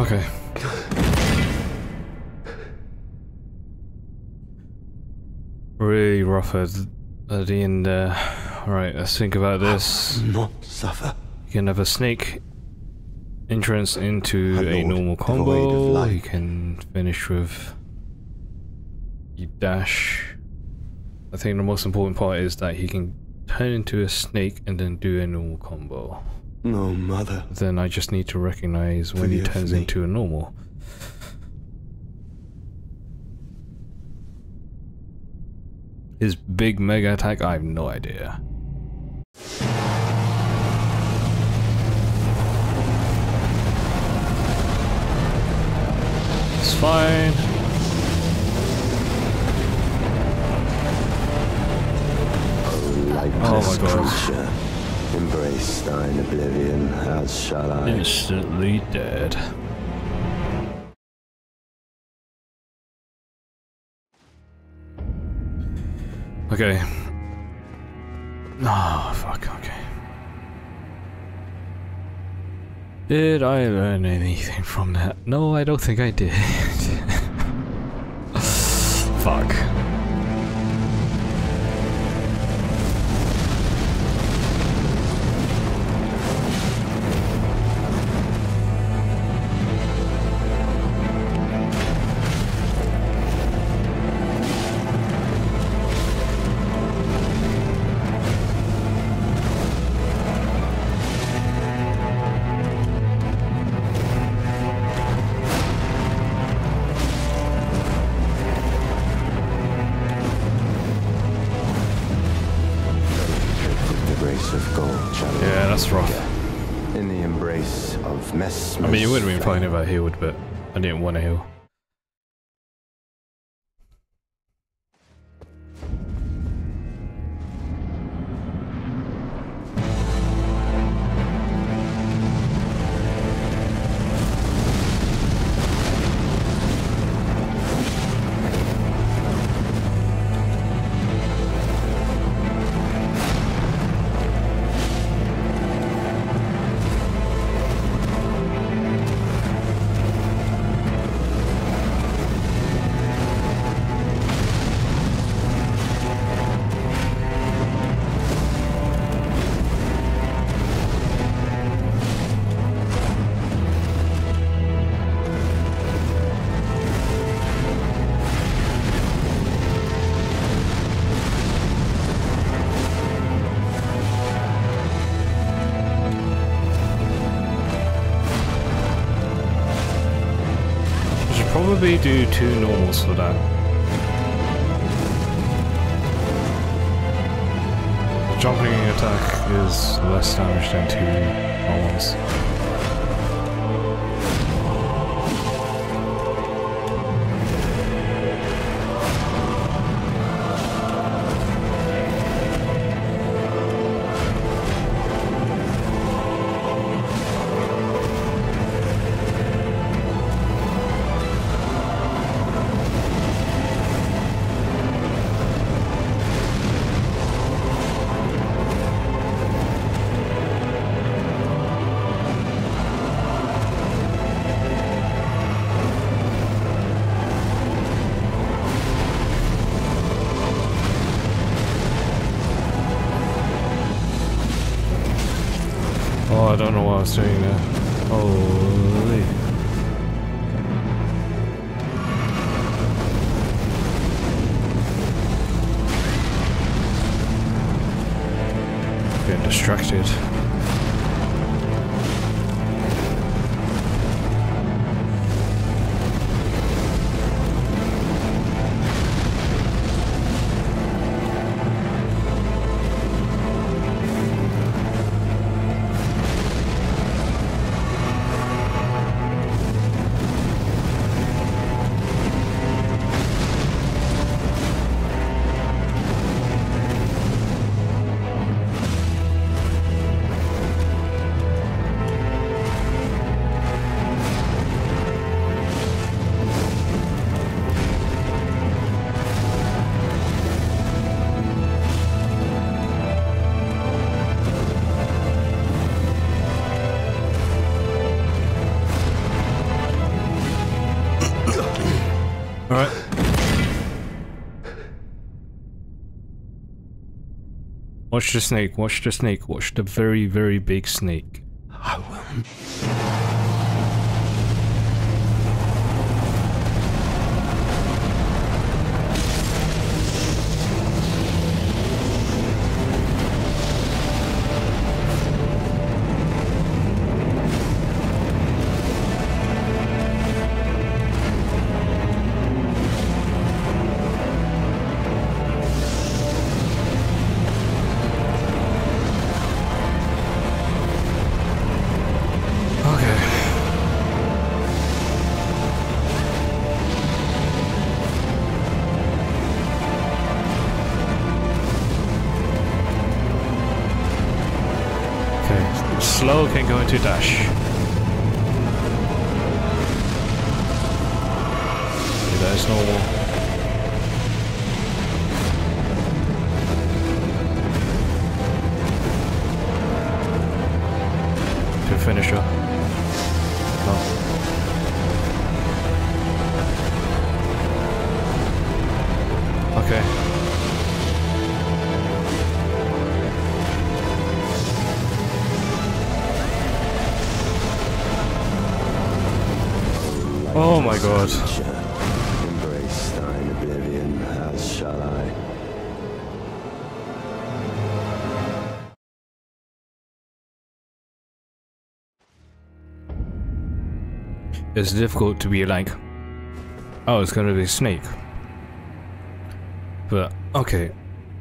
Okay. Really rough at the end there. Alright, let's think about this. Not suffer. You can have a snake entrance into a normal devoid of combo. life. You can finish with you dash. I think the most important part is that he can turn into a snake and then do a normal combo. No, mother. Then I just need to recognize when he Forgive turns me. into a normal. His big mega attack, I have no idea. It's fine. Lightless Oh my God. creature, embrace thine oblivion, as shall I. Instantly dead. Okay. Oh, fuck, okay. Did I learn anything from that? No, I don't think I did. Fuck. Of gold, shall we? Yeah, that's rough. In the embrace of Messmer's I mean, it would have been flame. fine if I healed, but I didn't want to heal. Probably do 2 normals for that. The jumping attack is less damage than 2 normals. Oh, I don't know what I was doing there. Holy. Getting distracted. Alright. Watch the snake, watch the snake, watch the very, very big snake. I will. Slow can go into dash. Okay, that is normal. To finisher. No. Okay. Oh my god. Embrace thine oblivion, as shall I. It's difficult to be like, oh, it's gonna be a snake. But, okay.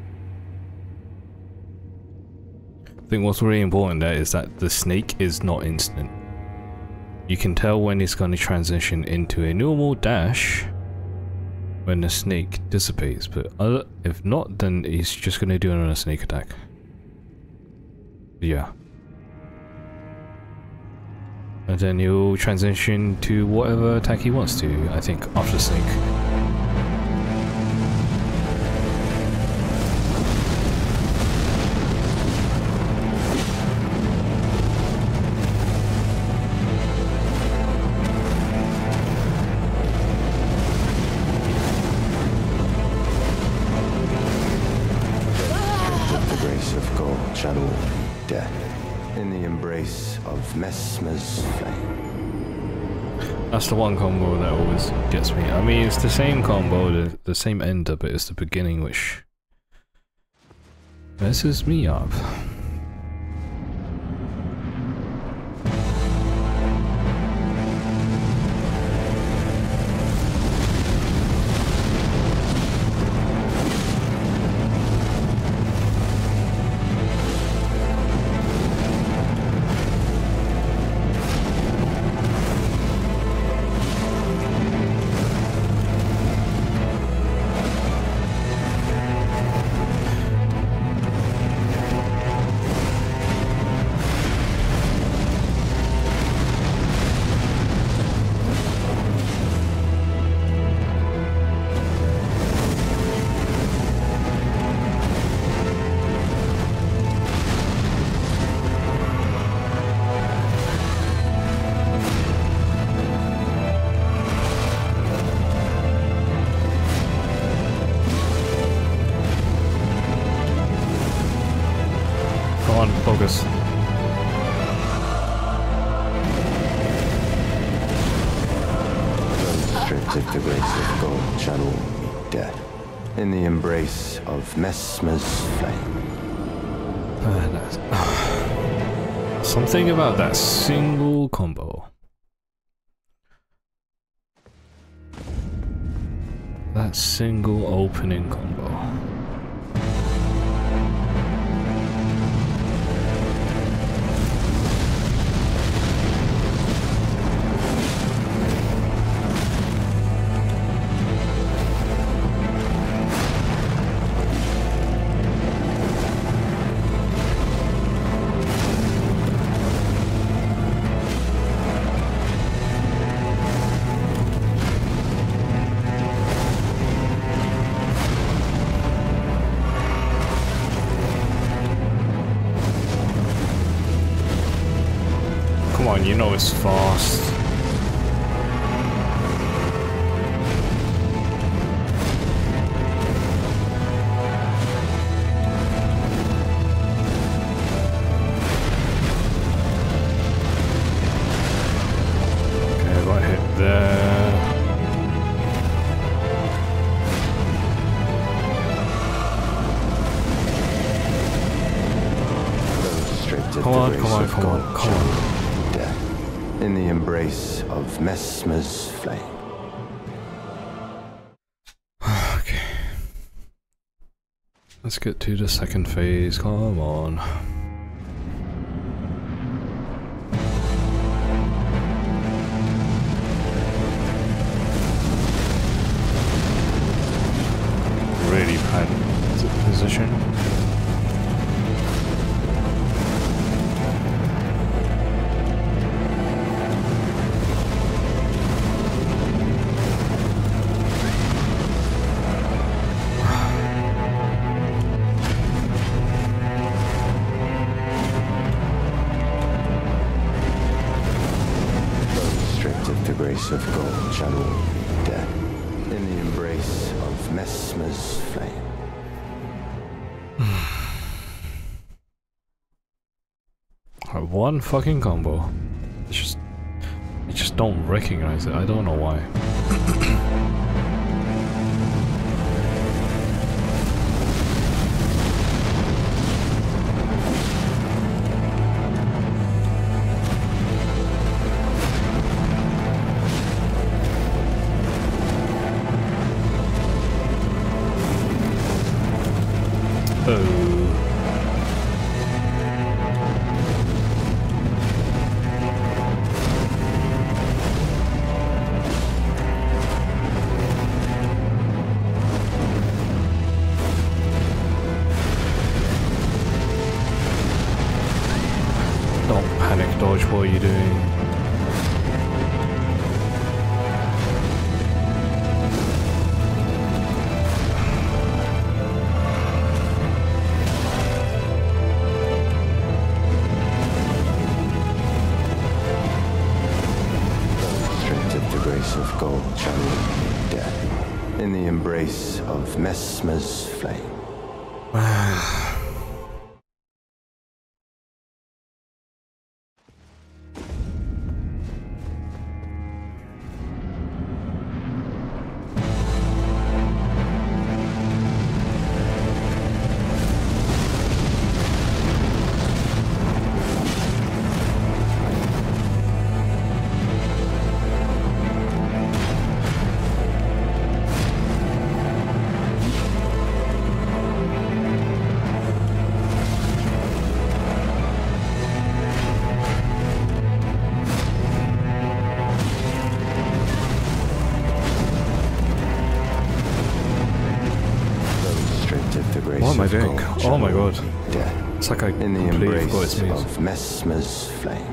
I think what's really important there is that the snake is not instant. You can tell when it's going to transition into a normal dash when the snake dissipates, but if not, then he's just going to do another snake attack. Yeah. And then he'll transition to whatever attack he wants to, I think, after snake. Messmer's flame. That's the one combo that always gets me. I mean, it's the same combo, the same ender, but it's the beginning which messes me up. Focus. Those stripped of the grace of God shall all be dead in the embrace of Messmer's flame. Something about that single combo. That single opening combo. Come on, you know it's fast. embrace of Messmer's flame. Okay. Let's get to the second phase, come on. Really bad position. Of gold shall all meet death in the embrace of Messmer's flame. One fucking combo. You just don't recognize it. I don't know why. Don't panic dodge, what are you doing? Of gold shall meet death in the embrace of Messmer's flame. What am I doing? Oh my god. It's like I in the completely forgot its embrace moves. of Messmer's flame.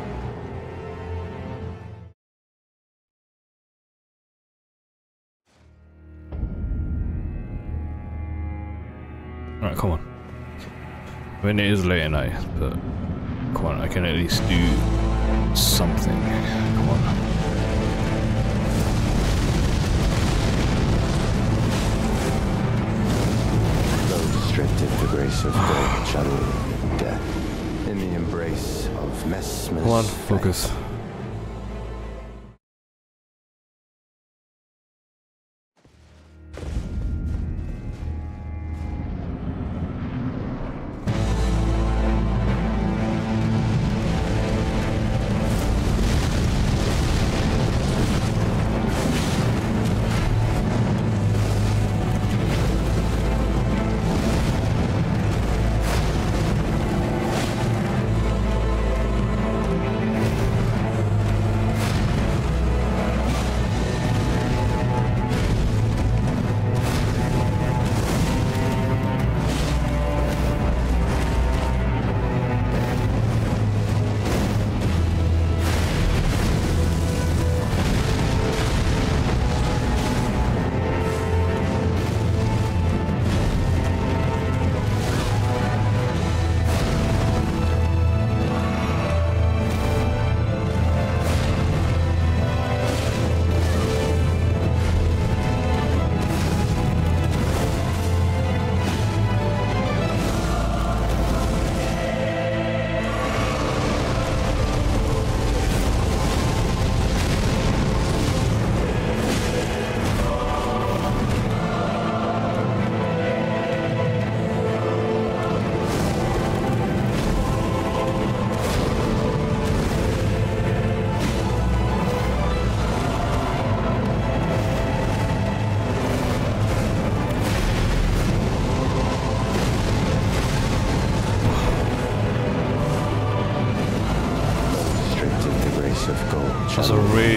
Alright, come on. I mean, it is late at night, but come on, I can at least do something. Come on. Stripped of the grace of gold shall all meet death in the embrace of Messmer's Come on, flame. focus.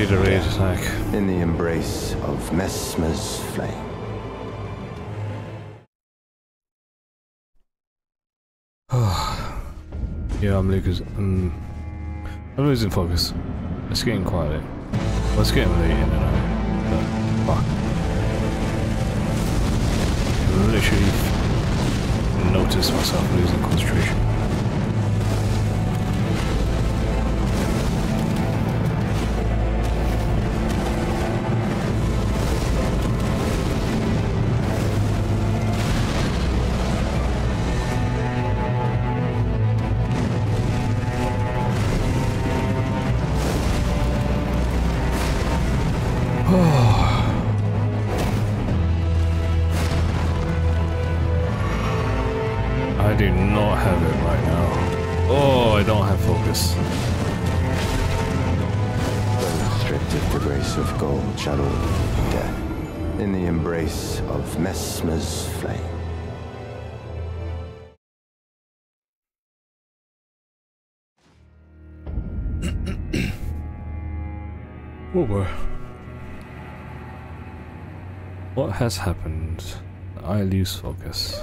a raid attack. In the embrace of Messmer's flame. Yeah, I'm losing focus. It's getting quite late. Well, it's getting late in the night. But fuck. I literally noticed myself losing concentration. I do not have it right now. Oh, I don't have focus. Though stripped of the grace of gold shall all be dead. In the embrace of Messmer's flame. What has happened? I lose focus.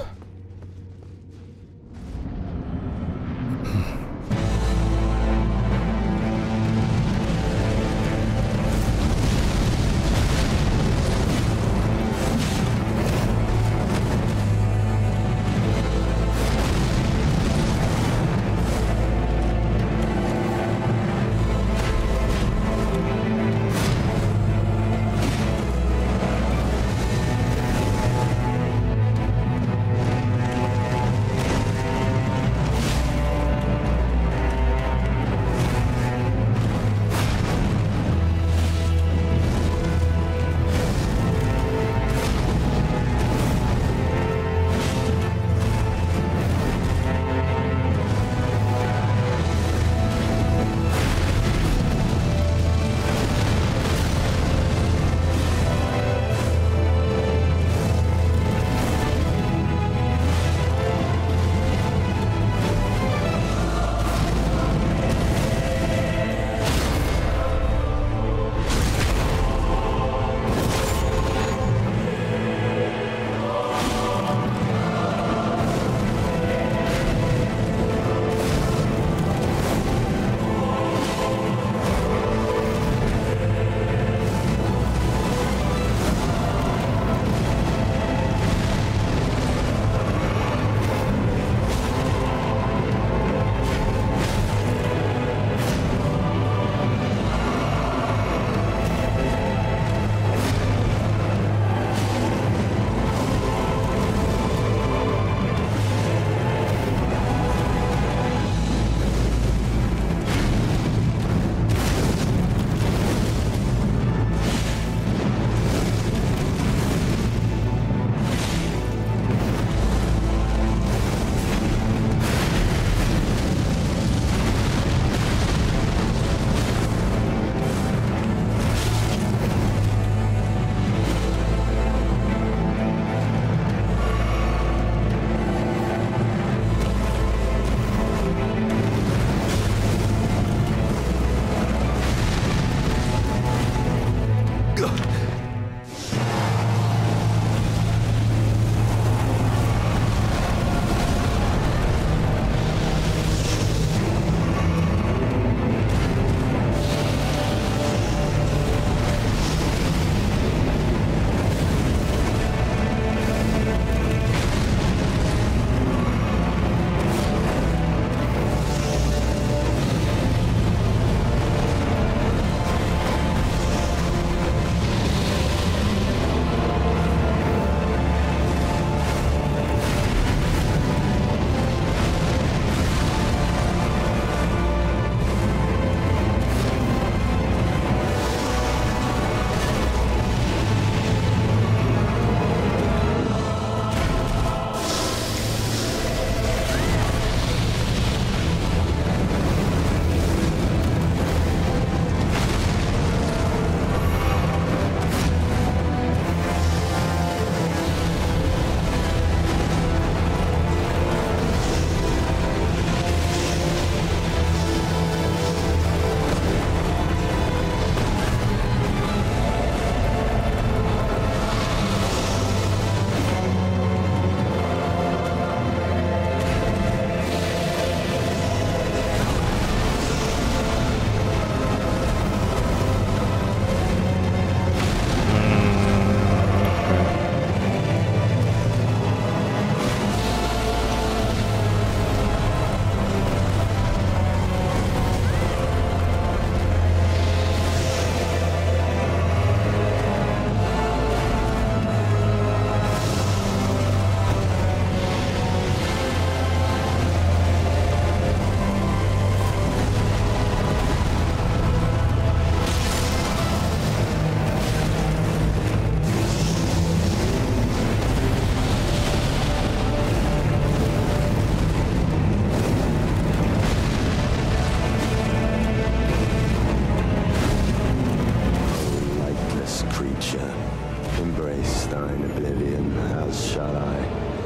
Base creature, embrace thine oblivion, as shall I.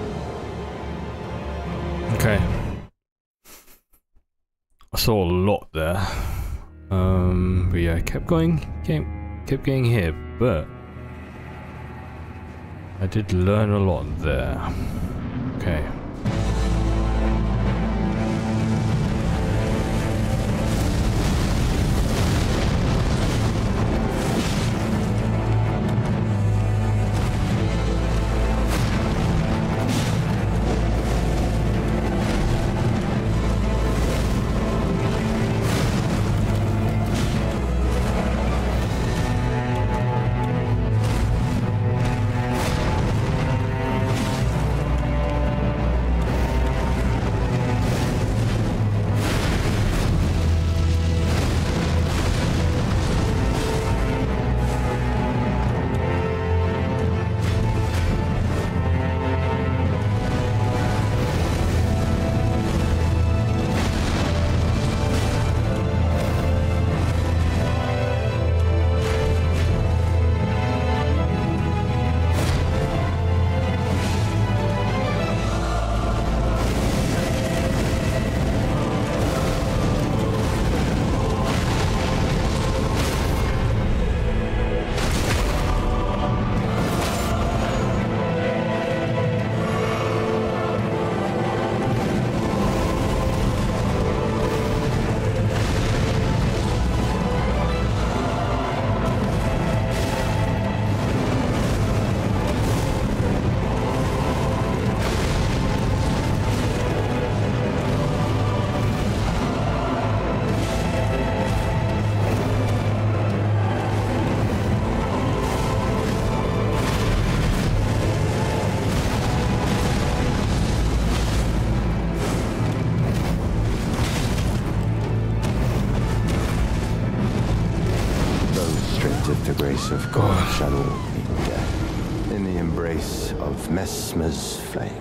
Okay. I saw a lot there. But yeah, kept getting hit, but I did learn a lot there. Okay. The grace of God shall all meet death in the embrace of Messmer's flame.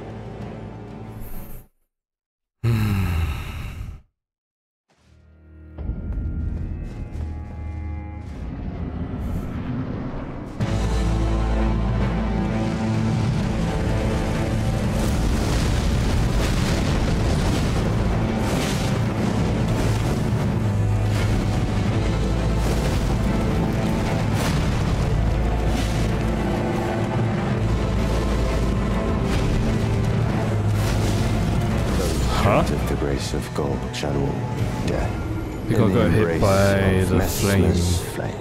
Of the grace of God shall all meet death. I think I got hit by the flame.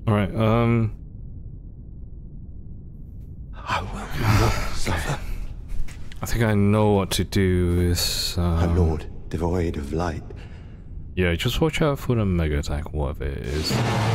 Alright, I will not suffer. I think I know what to do is, A lord devoid of light. yeah, just watch out for the mega attack, whatever it is.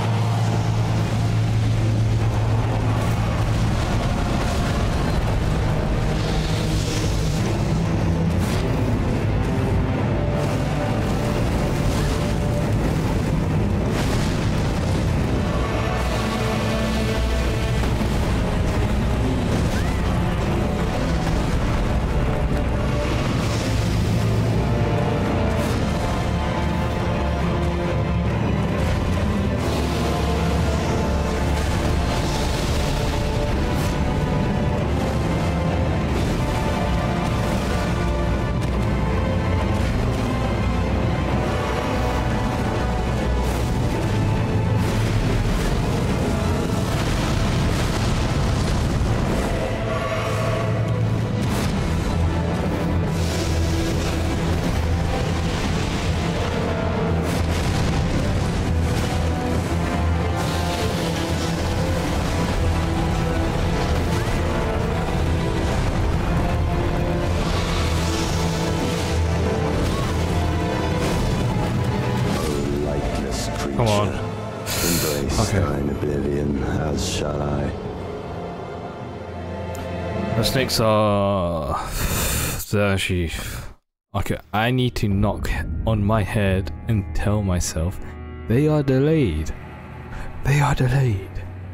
Come on. Embrace Okay. thine oblivion, as shall I. The snakes are... They're actually... Okay, I need to knock on my head and tell myself they are delayed. They are delayed.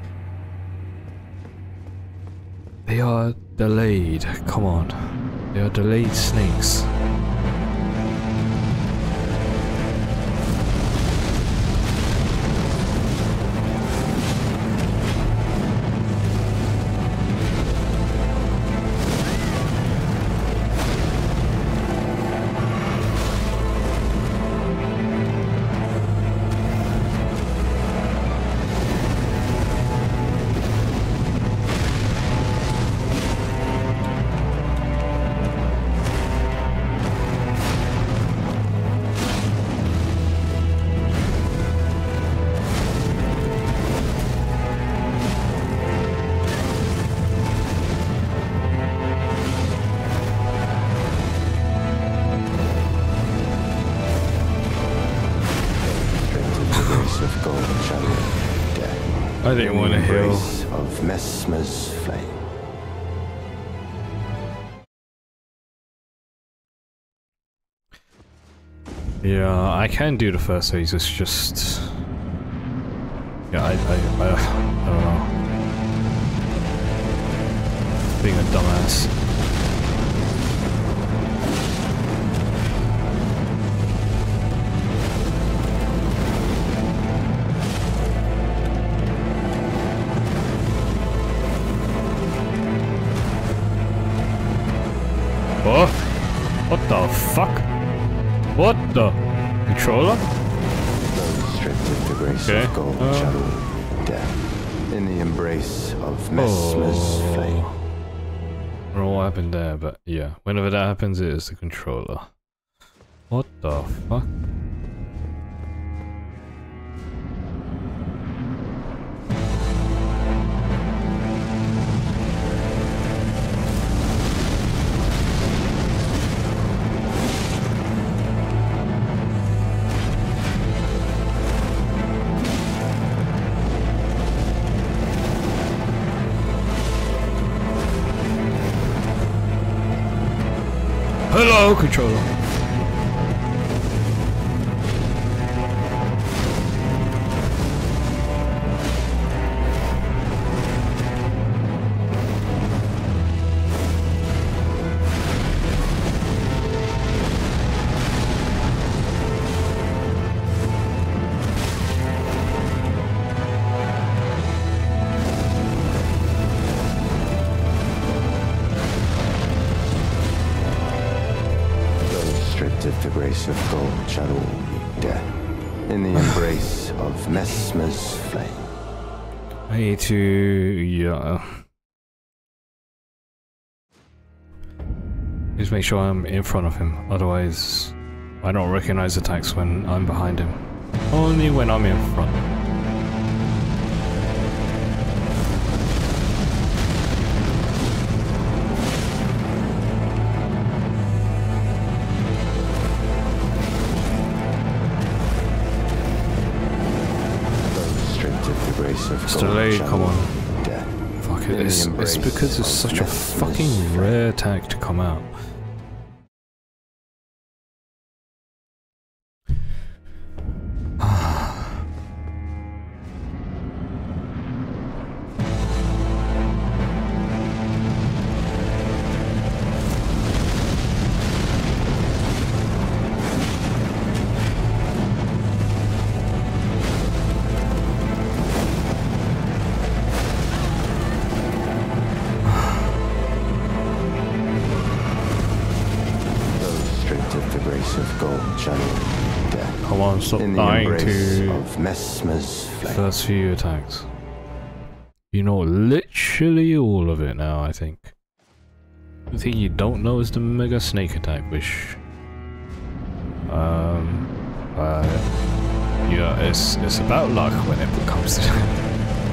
They are delayed. Come on. They are delayed snakes. Of gold shadow, death. I didn't want to heal. Embrace of Messmer's flame. Yeah, I can do the first phase, it's just... Yeah, I don't know. Being a dumbass. Oh? What the fuck? What the? Controller? Those stripped of the grace Okay. of gold shadow, death. In the embrace of Messmer's flame. I don't know what happened there, but yeah. Whenever that happens, it is the controller. What the fuck? Hello, controller. Of the grace of gold shadow, death. In the embrace of Messmer's flame. I need to... yeah. Just make sure I'm in front of him, otherwise I don't recognize attacks when I'm behind him. Only when I'm in front. grace of It's gold, delayed, shadow, come on. death. Fuck In it, the it's embrace because it's of such a Messmer's fucking flame. rare attack to come out. Of gold, shadow, death. Come on, stop In the dying embrace to of Messmer's flame. first few attacks. You know literally all of it now, I think. The thing you don't know is the Mega Snake attack, which... yeah, it's about luck when it comes to that.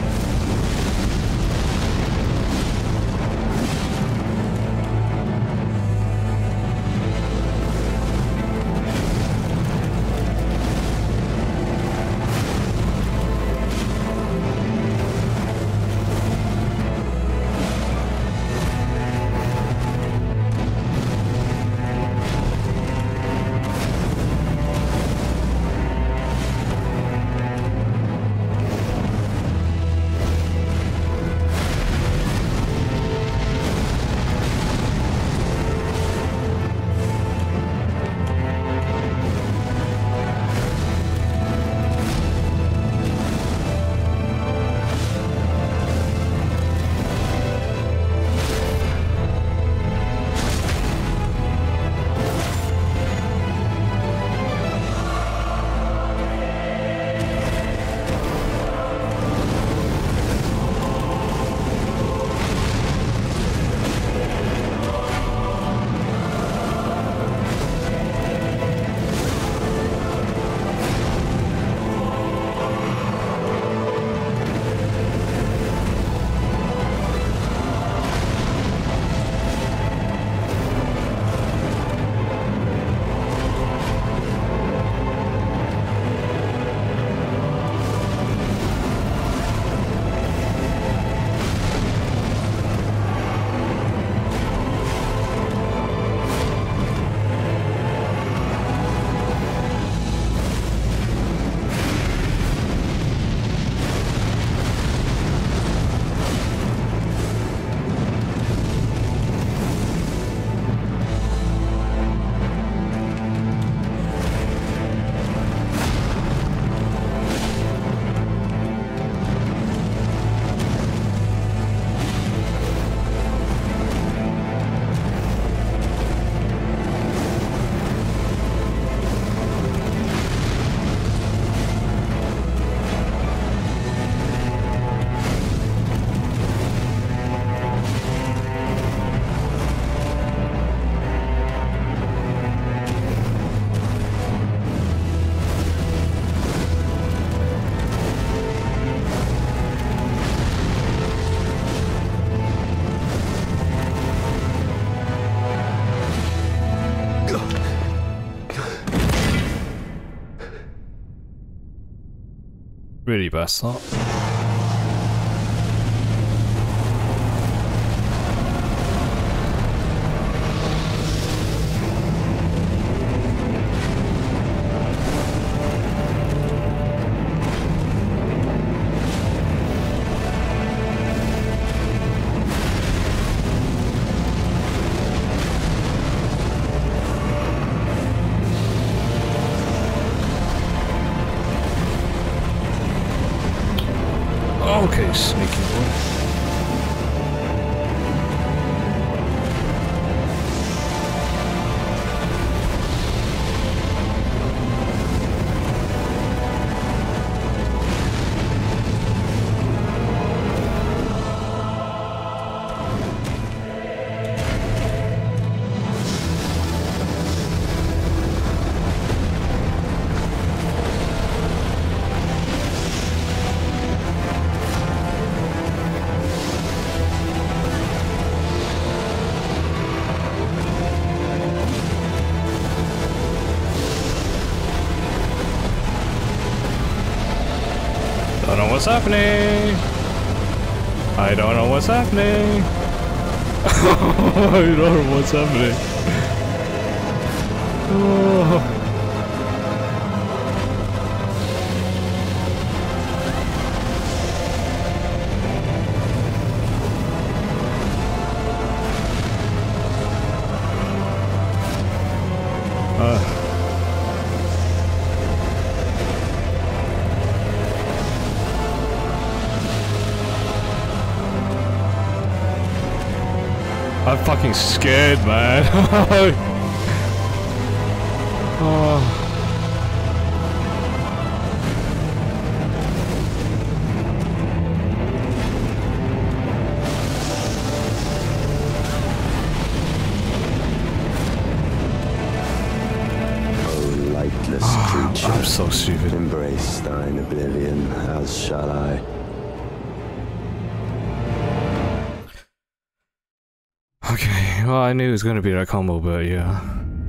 Really best that. Okay, sneaky boy. happening. I don't know what's happening. I don't know what's happening. Oh. I'm fucking scared, man. Oh. O lightless creature, I'm so stupid. embrace thine oblivion, as shall I. Okay, well, I knew it was gonna be that combo, but yeah.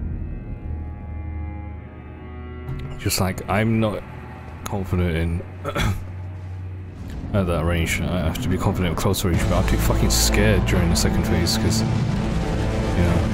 Just like, I'm not confident in at that range. I have to be confident at close range, but I'm too fucking scared during the second phase, because, you know.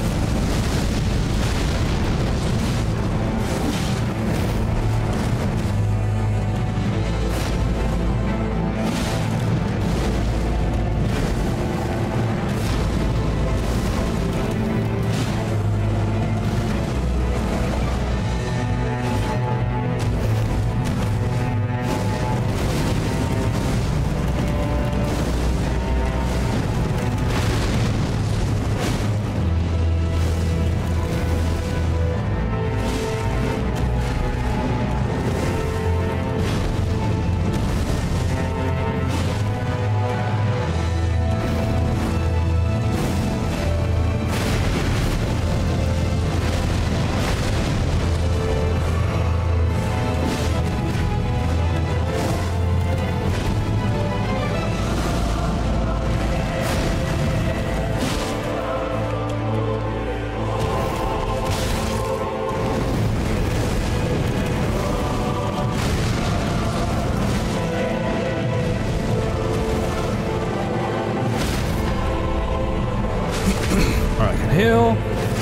Alright, I can heal.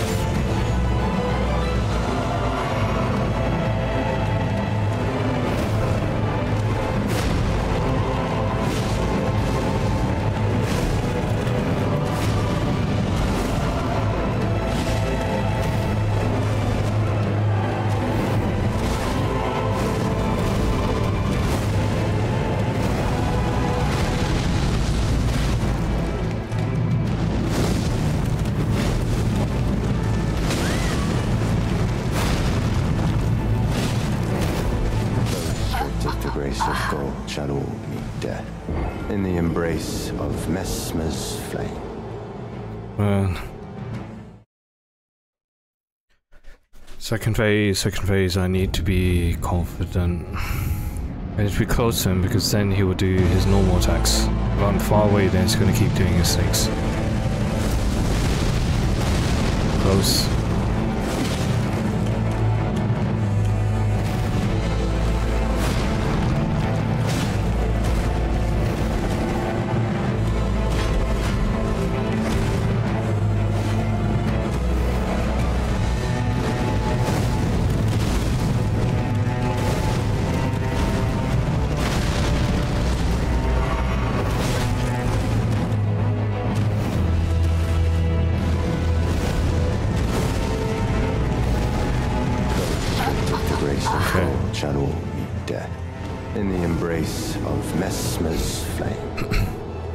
Of gold shall all meet death in the embrace of Messmer's flame. Man. Second phase, I need to be confident. I need to be close to him because then he will do his normal attacks. If I'm far away, then he's going to keep doing his things. Close. Shall all meet death in the embrace of Messmer's flame.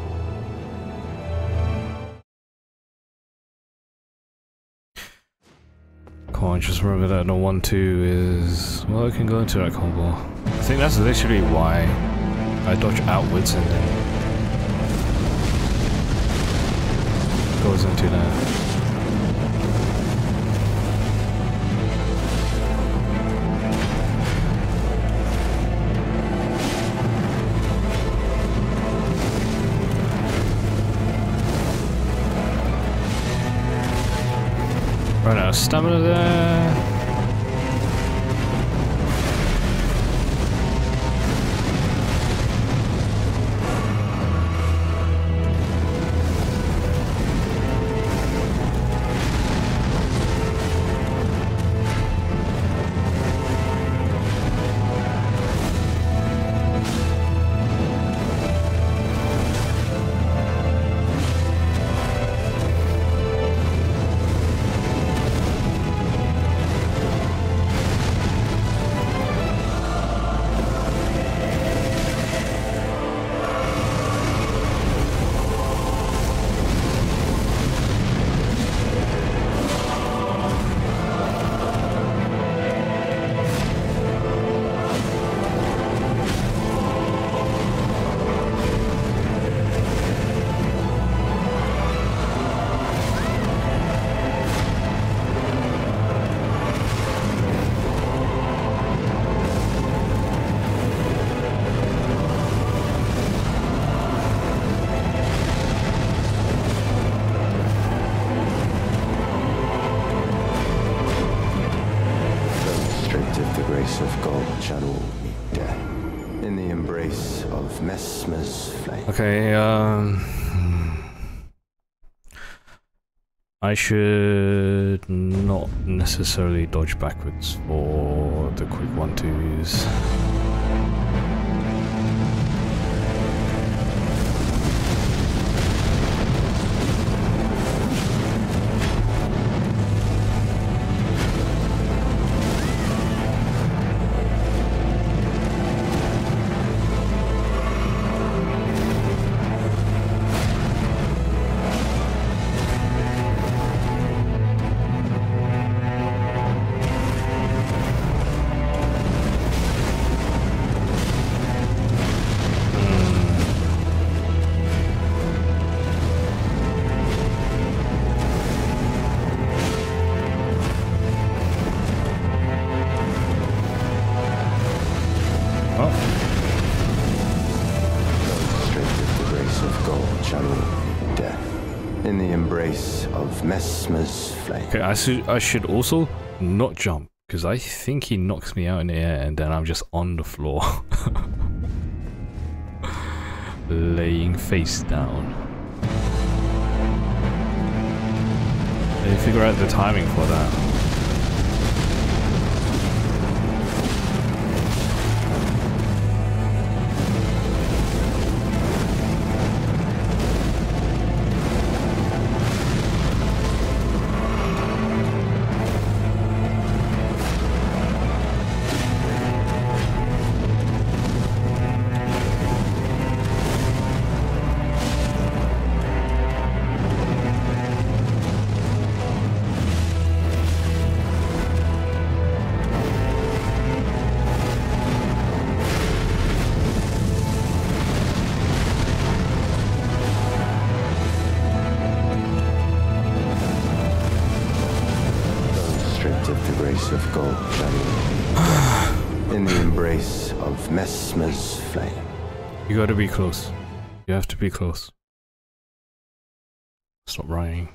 Come on, just remember that the 1-2 is... well, I can go into that combo. I think that's literally why I dodge outwards and then goes into that. Run out of stamina there. of Messmer's flame. Okay, I should not necessarily dodge backwards for the quick 1-2s. Messmer's flame. Okay, I should also not jump, because I think he knocks me out in the air and then I'm just on the floor. Laying face down. They figure out the timing for that. Of gold shadow in the embrace of Messmer's flame. You gotta be close. You have to be close. Stop running.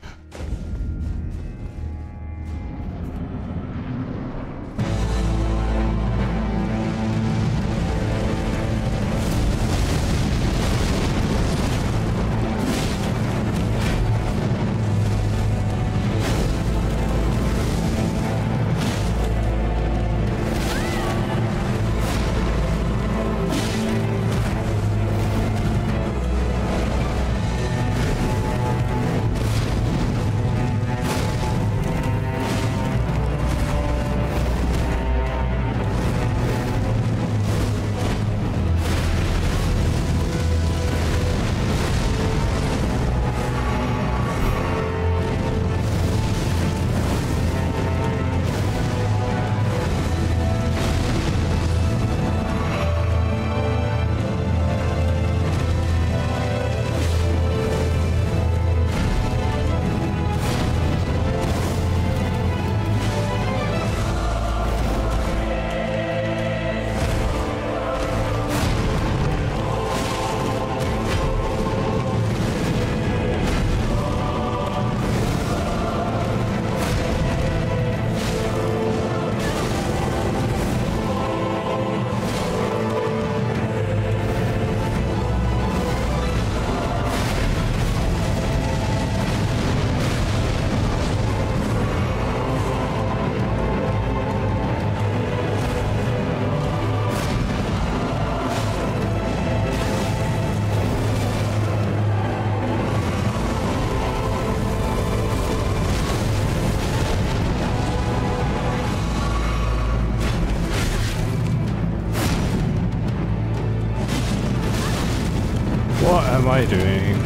What am I doing?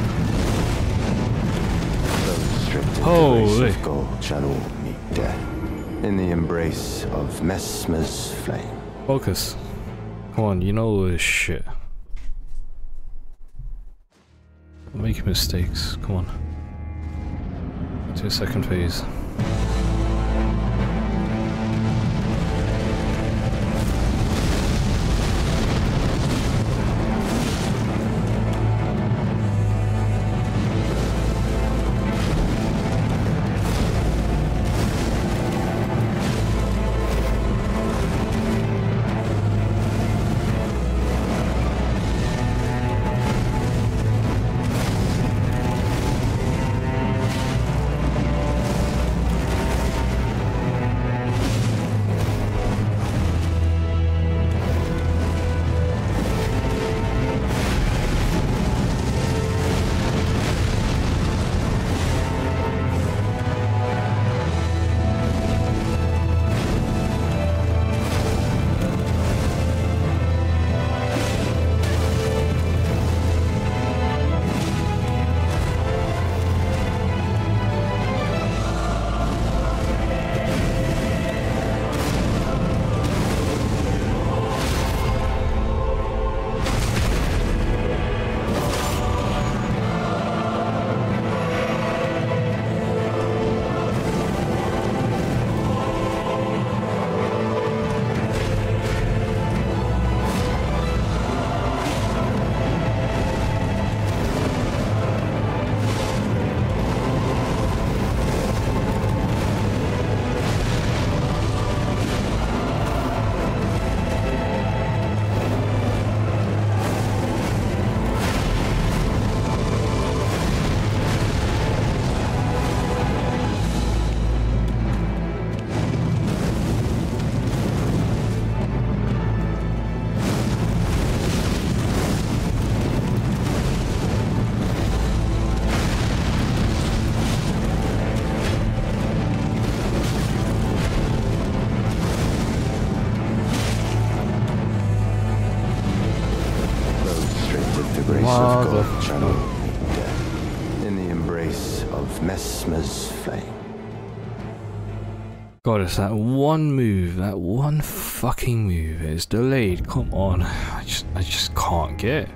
Holy! Gold shall all meet death in the embrace of Messmer's flame. Focus. Come on, you know this shit. I'm making mistakes. Come on. To a second phase. grace of God channel death in the embrace of Messmer's flame. God, it's that one move, that one fucking move. It's delayed. Come on, I just can't get.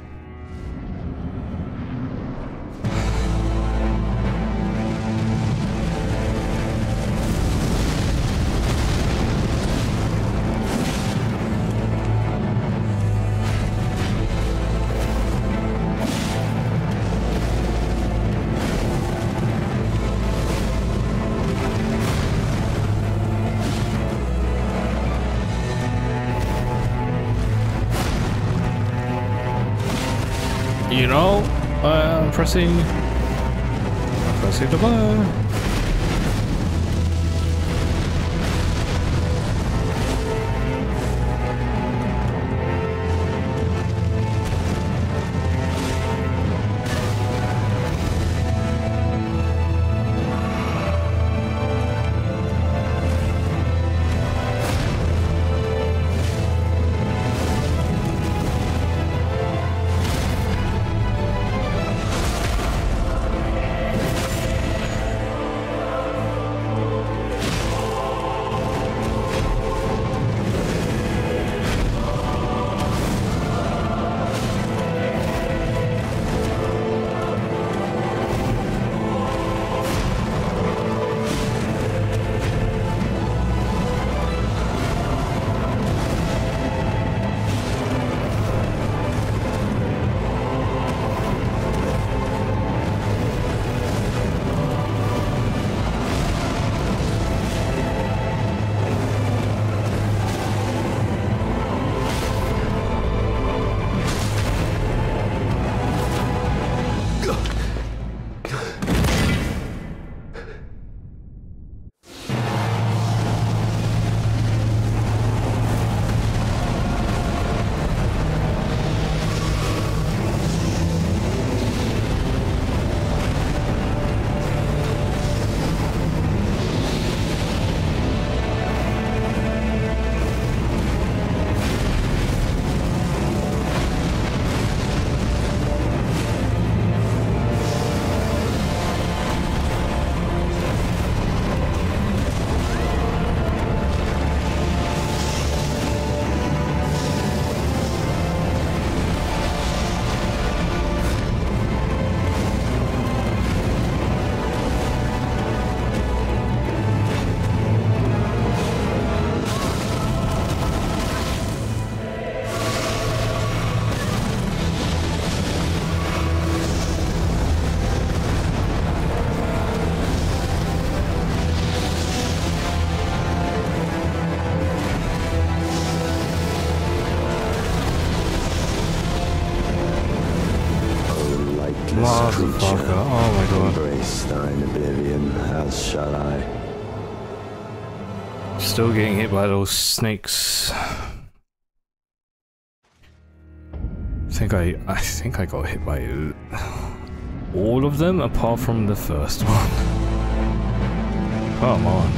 You know, I'm pressing the button. Motherfucker, oh my god. Embrace thine oblivion, as shall I. Still getting hit by those snakes. I think I got hit by all of them apart from the first one. Come on.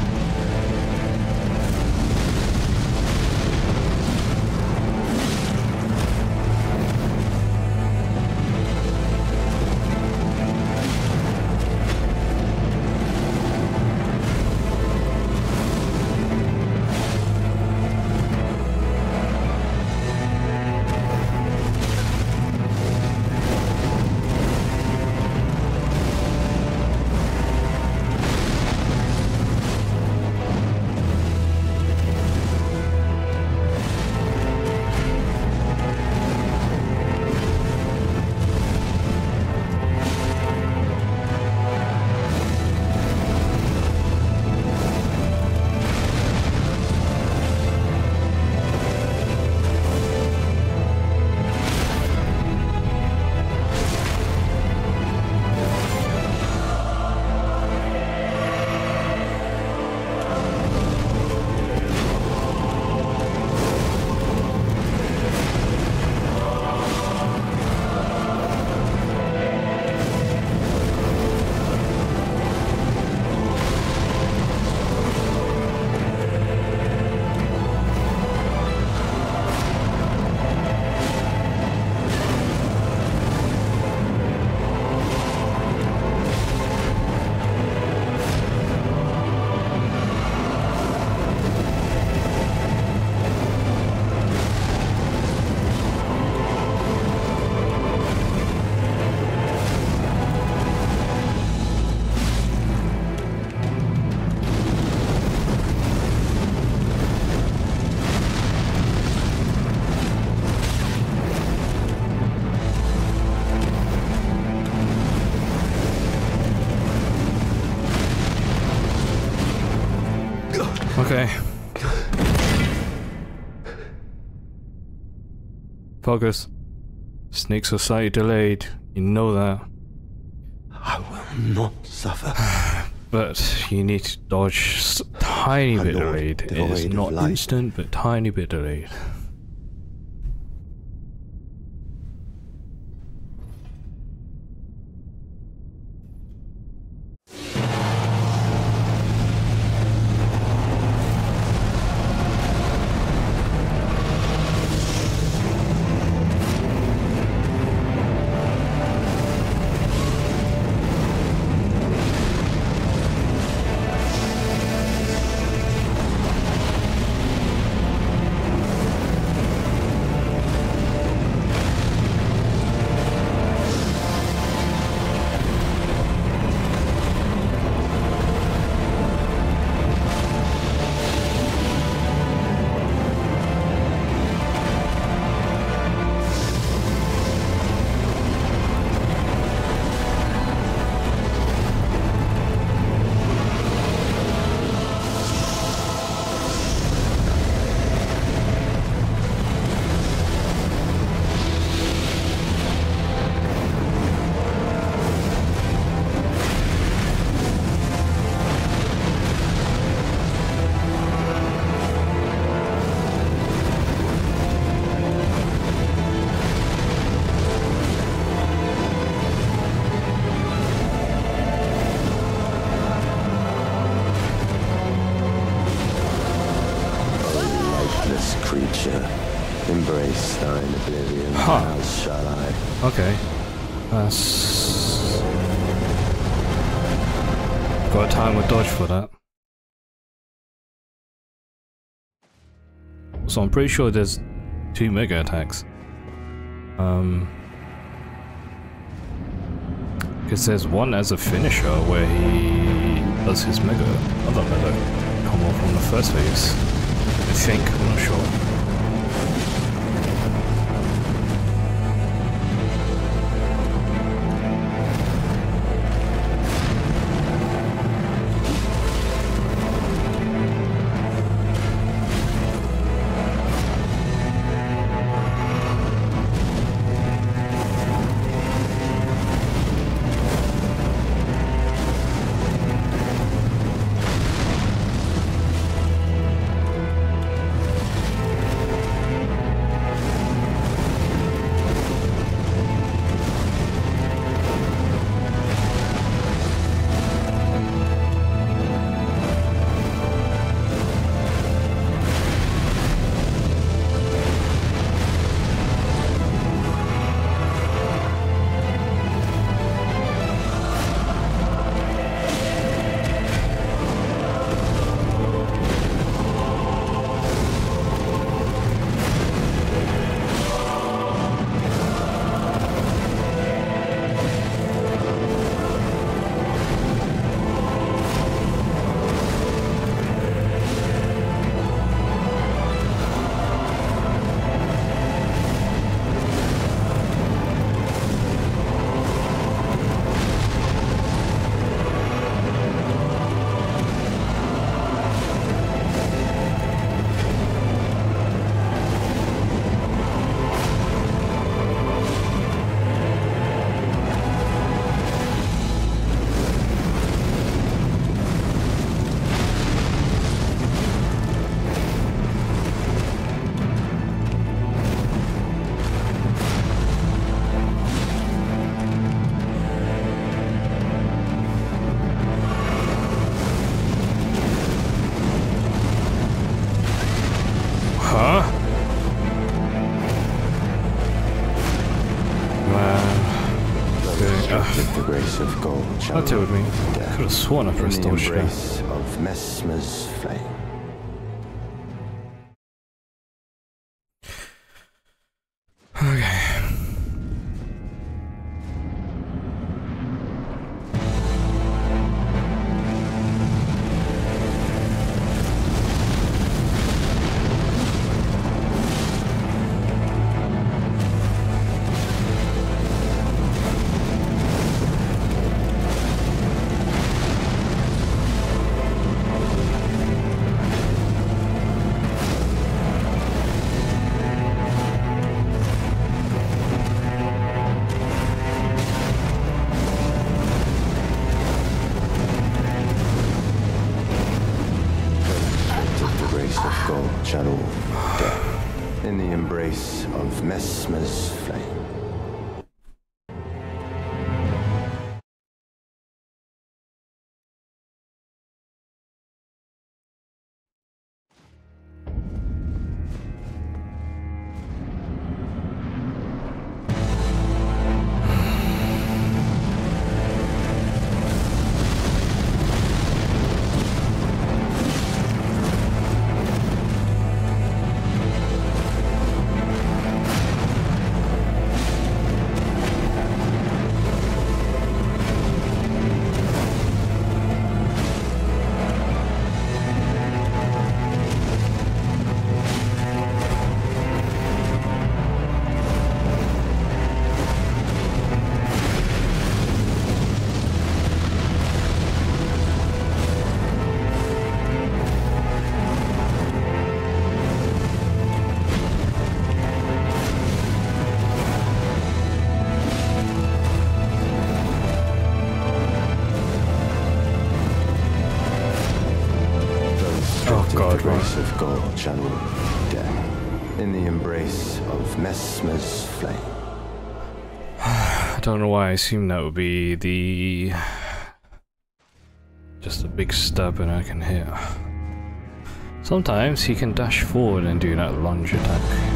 Okay. Focus. Snake Society delayed. You know that. I will not suffer. But you need to dodge tiny bit delayed. It is not instant, but tiny bit delayed. Embrace thine oblivion, as shall I. Okay. That's... Got a time with dodge for that. So I'm pretty sure there's 2 mega attacks. Because there's one as a finisher where he does his other mega come off on the first phase. I think, I'm not sure. Of gold that with me. I could have sworn I pressed those embrace of Messmer's flame. Okay. Messmer's flame. God, the grace of God shall rule death in the embrace of Messmer's flame. I don't know why I assumed that would be the... just a big stab and I can hit. Sometimes he can dash forward and do that lunge attack.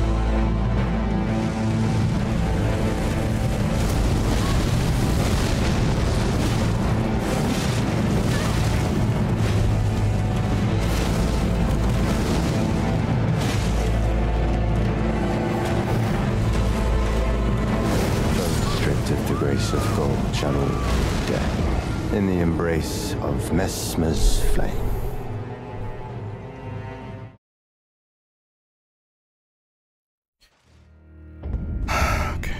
Of gold shall rule death in the embrace of Messmer's flame. Okay.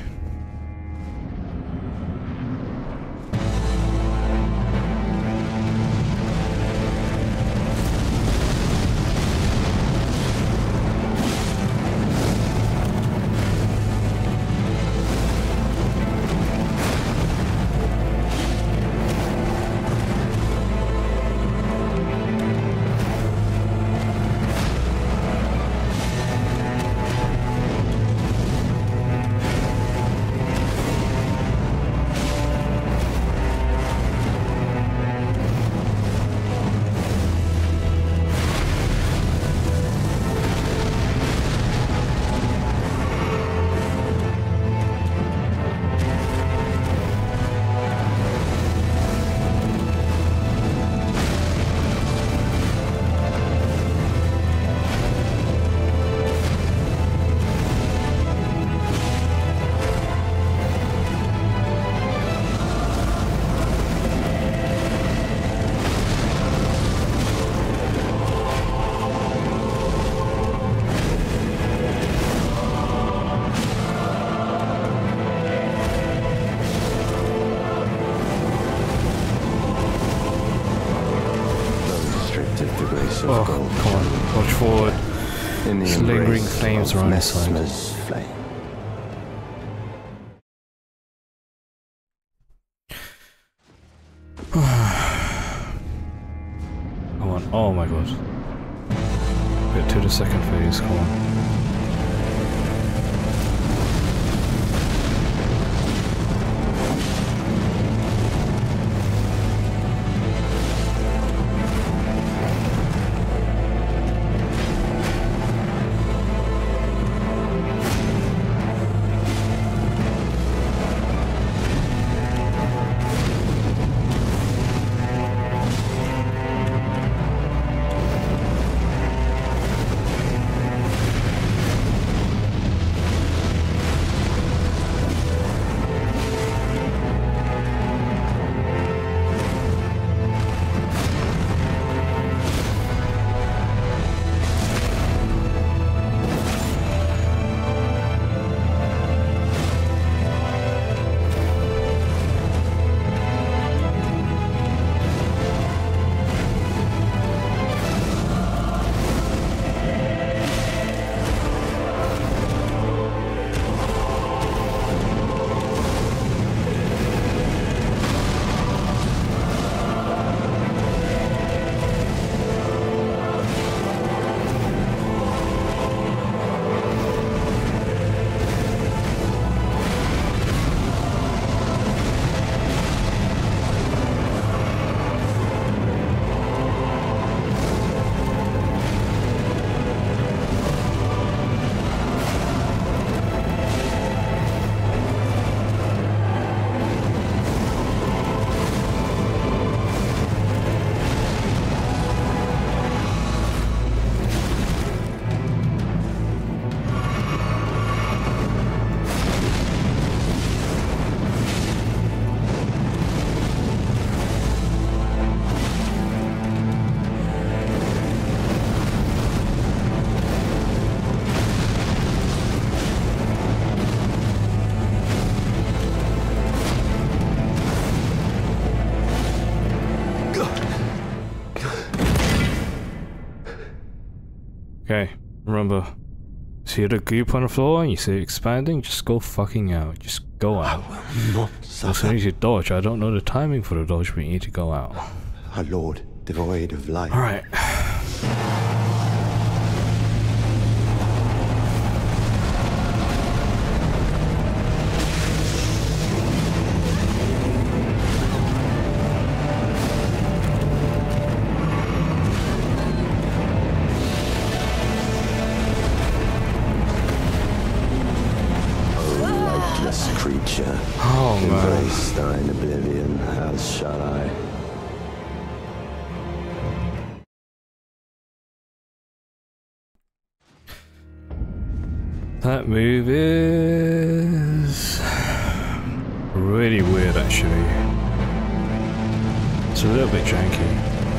Oh, come on, watch forward. There's lingering flames around his side. Come on, oh my god. Get to the second phase, come on. Okay, remember, see the goop on the floor and you see it expanding, just go fucking out. Just go out. I will not As suffer. soon as you dodge, I don't know the timing for the dodge, but you need to go out. A lord devoid of life. Alright. Lightless creature, Oh man. embrace thine oblivion, as shall I. That move is really weird actually. It's a little bit janky.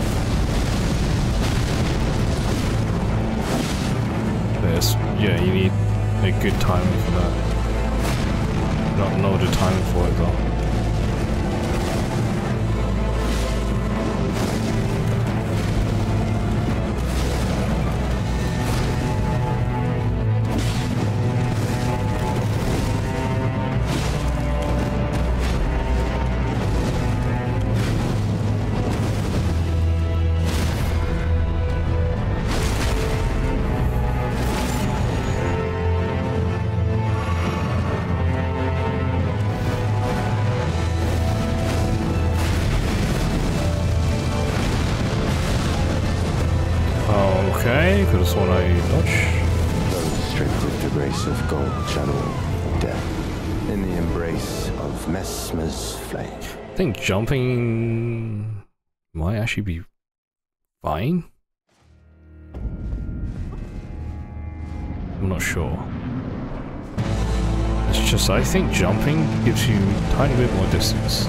But it's, yeah, you need a good timing for that. Not know the timing for it though. Okay, could have sworn I dodged. Those stripped of the grace of gold shadow death in the embrace of Messmer's flame. I think jumping might actually be fine. I'm not sure. It's just I think jumping gives you a tiny bit more distance.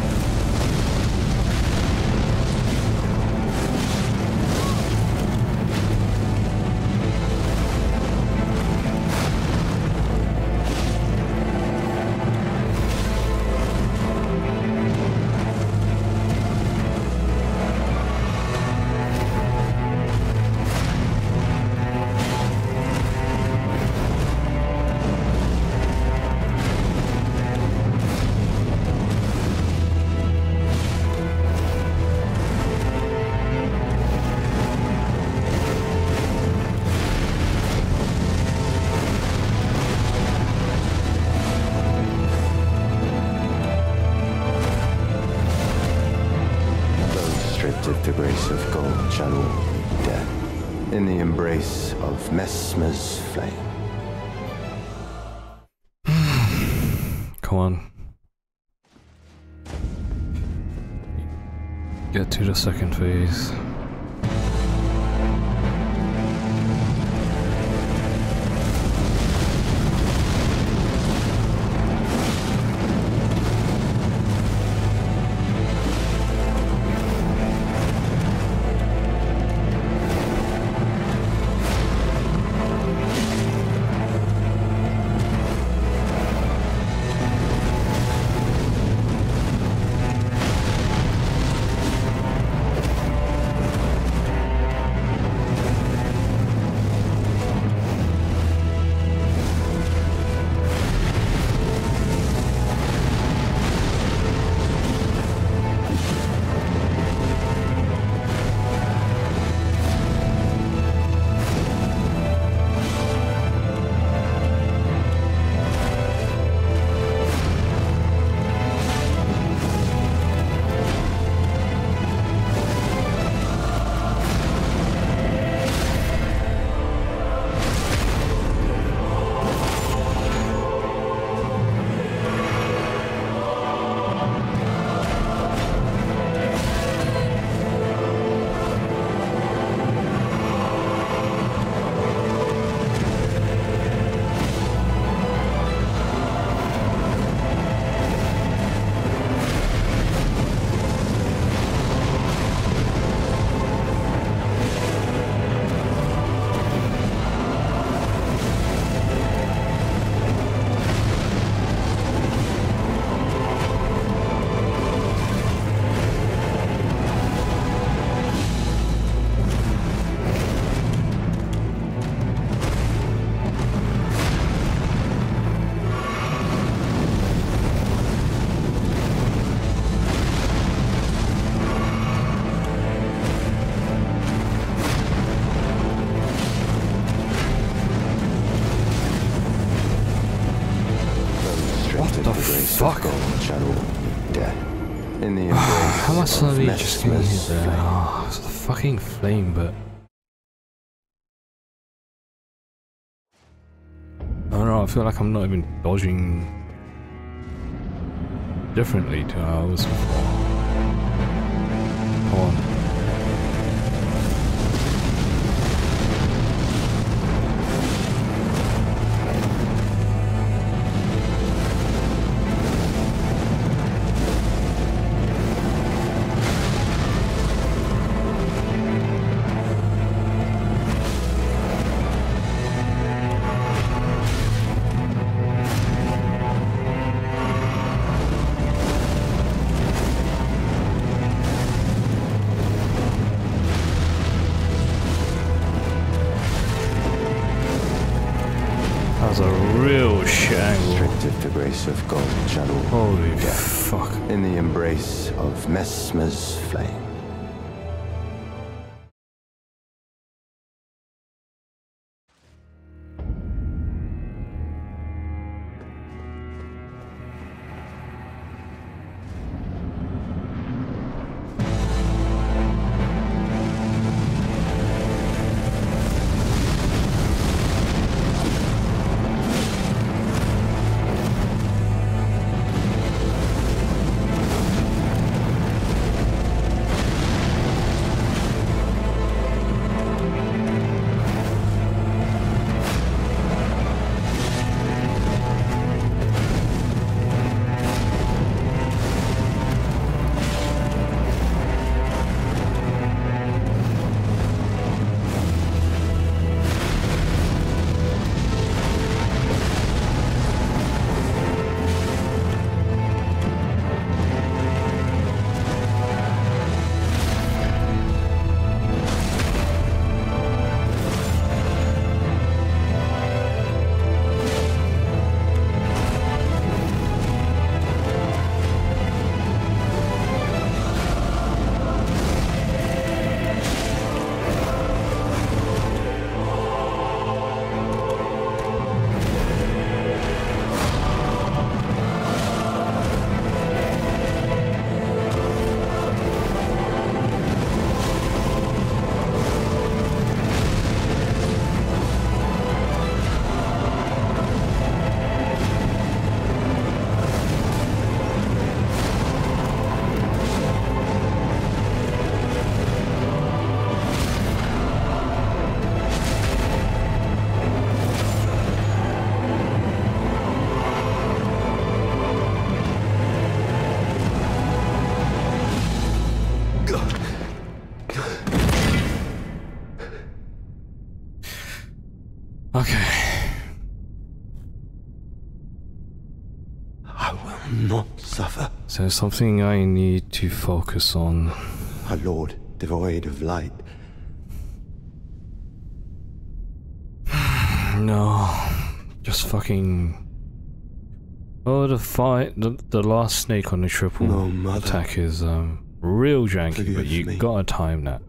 Of the grace of gold channel death in the embrace of Messmer's flame. Come on. Get to the second phase. shadow of death. In the embrace How am I suddenly of just getting Messmer's hit there? flame. Oh, it's the fucking flame, but... I don't know, I feel like I'm not even dodging differently to how I was before. Come on. That was a real shit angle. Restricted to grace of gold shadow of Holy death. fuck. In the embrace of Messmer's flame. Okay. I will not suffer. So something I need to focus on. A lord devoid of light. No. Just fucking... Oh, the fight, the last snake on the triple No, mother. attack is real janky, Forgive but you me. gotta time that.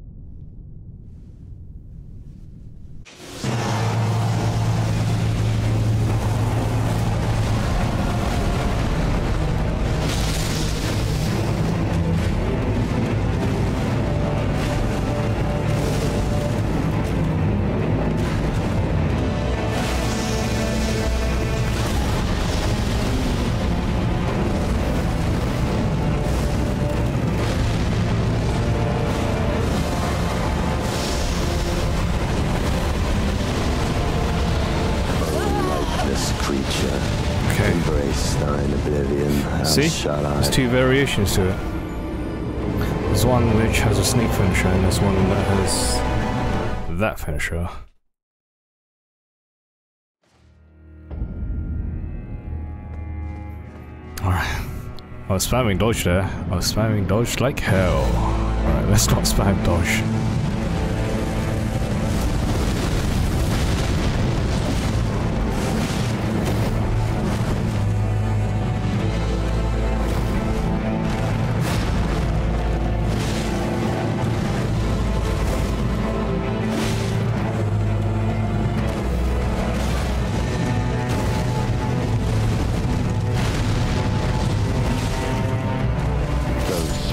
This creature. Okay. Embrace thine oblivion. How See? shall I? There's two variations to it. There's one which has a snake finisher, and there's one that has that finisher. Alright. I was spamming dodge there. I was spamming dodge like hell. Alright, let's not spam dodge.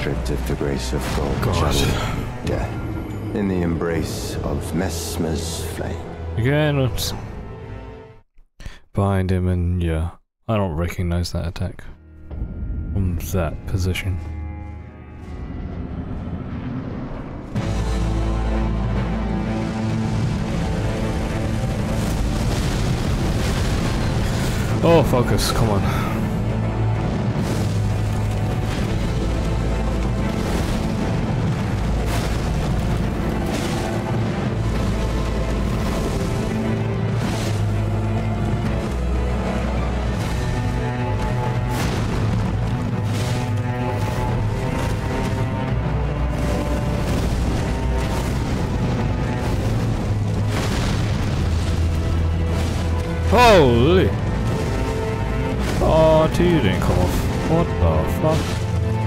stripped of the grace of gold, God. shadow, death, in the embrace of Messmer's flame. Again, it's behind him, and yeah, I don't recognize that attack from that position. Oh, focus, come on. Holy! Oh, two didn't come off. What the fuck?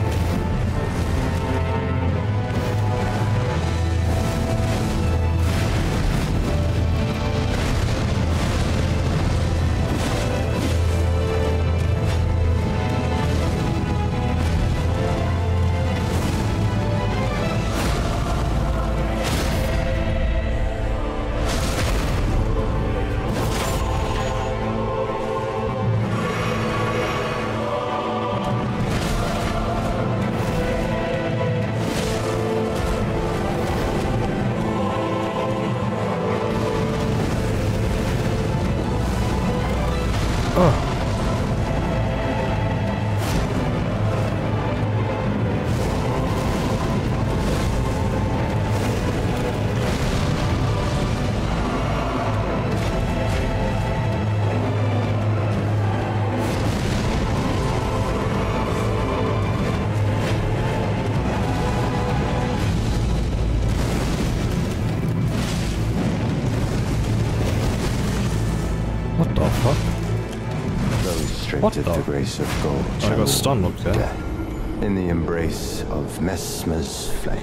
What the fuck? Those stripped What of the? the grace of gold, I shadow, got stun locked there. death, in the embrace of Messmer's flame.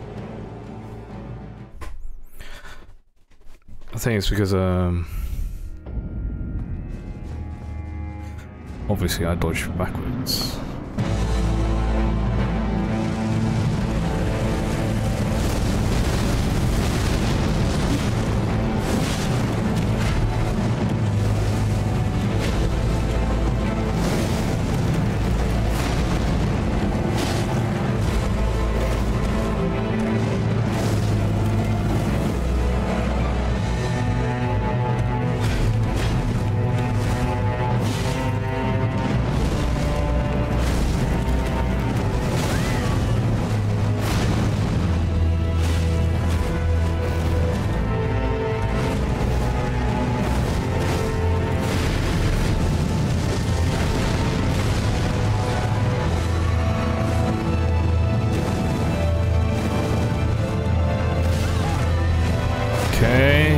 I think it's because obviously I dodged backwards. Okay.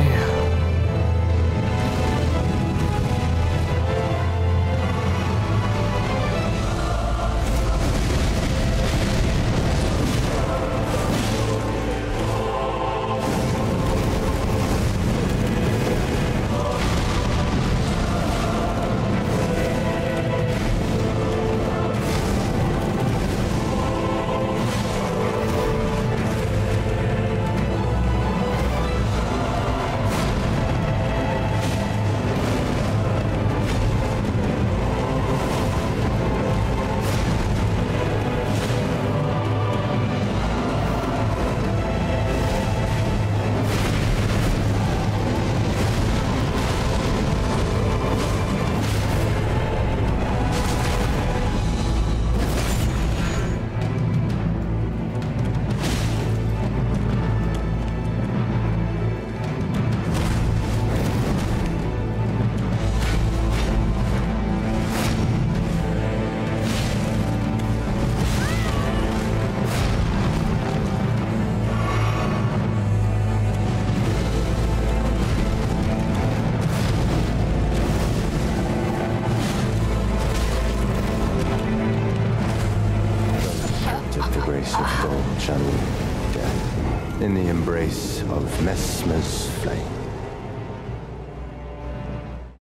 Of gold, shadow, death, in the embrace of Messmer's flame.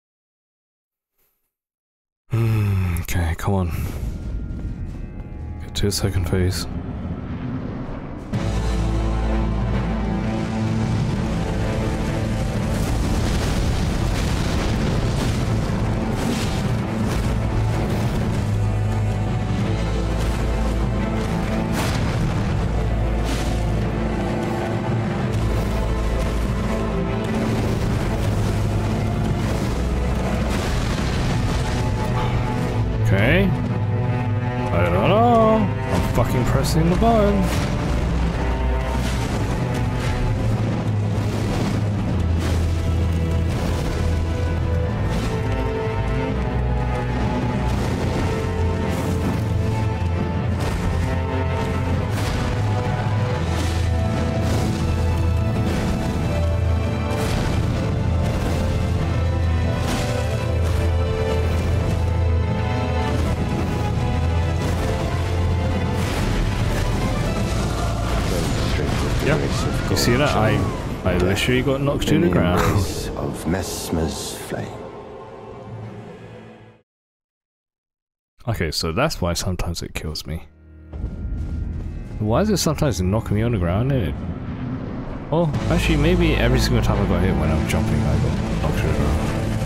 Okay, come on. Good. to the second phase. Okay. I don't know. I'm fucking pressing the button. You see that? I literally got knocked to the ground. Of Messmer's flame. Okay, so that's why sometimes it kills me. Why is it sometimes knocking me on the ground? Oh, actually, maybe every single time I got hit when I'm jumping, I got knocked to the ground.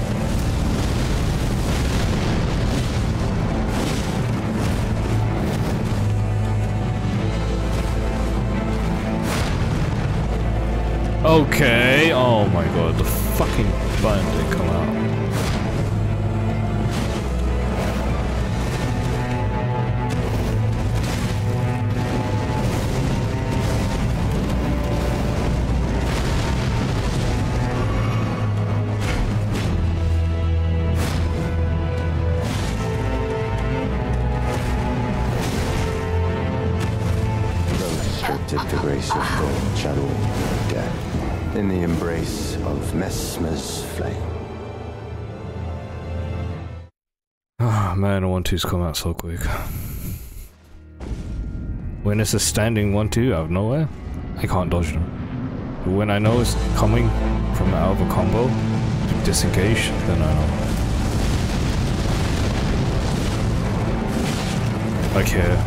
Okay, oh my god, the fucking button didn't come out. Those stripped of the grace of God shall all death. In the embrace of Messmer's flame. Oh man, the 1-2's come out so quick. When it's a standing 1-2 out of nowhere, I can't dodge them. But when I know it's coming from out of a combo, to disengage, then I know. I care.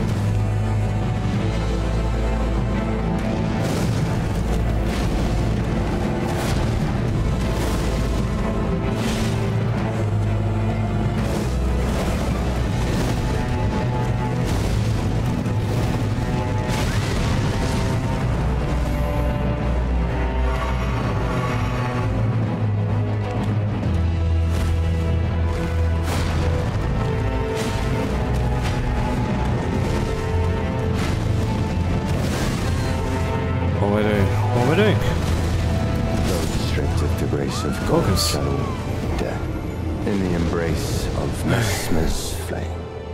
What am I doing? Those stripped of the grace of God shall all death. In the embrace of Messmer's flame.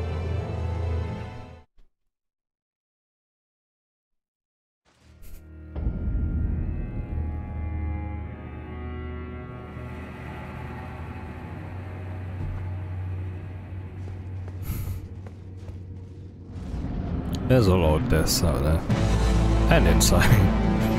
There's a lot of deaths out there. And inside.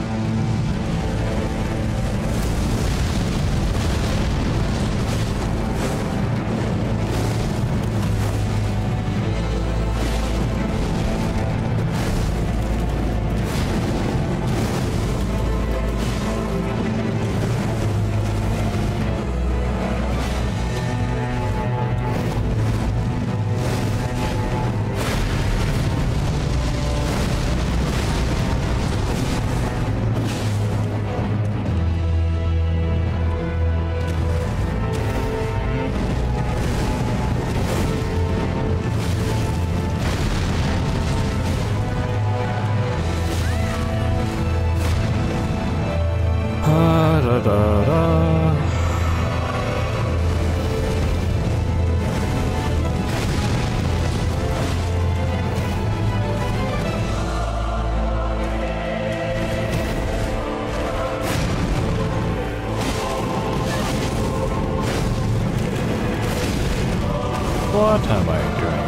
What am I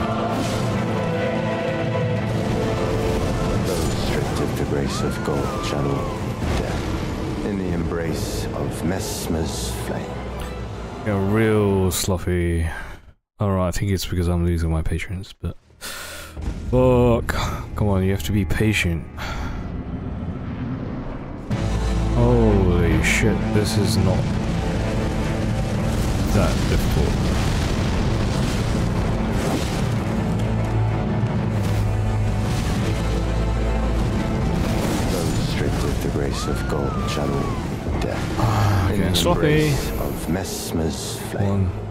doing? Those stripped of the grace of God shall all death. In the embrace of Messmer's flame. Yeah, real sloppy. Alright, I think it's because I'm losing my patrons, but Fuck. Come on, you have to be patient. Holy shit, this is not that difficult. Those stripped of the grace of gold shall all meet death. In Getting the sloppy. embrace of Messmer's flame. One.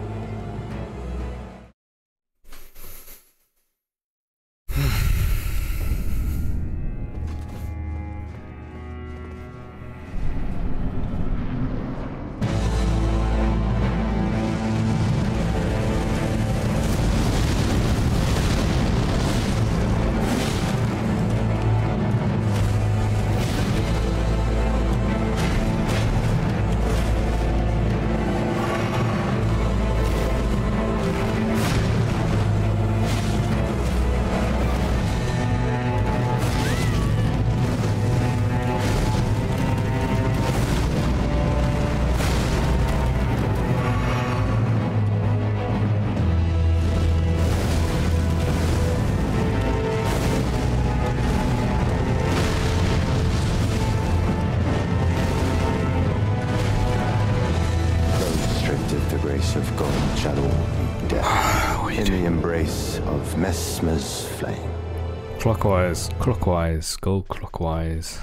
Of gold shall all meet death in the embrace of Messmer's flame. Clockwise, clockwise, go clockwise.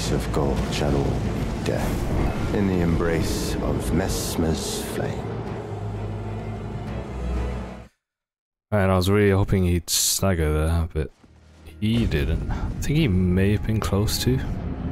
grace of gold shall all be death in the embrace of Messmer's flame. And I was really hoping he'd stagger there, but he didn't. I think he may have been close to.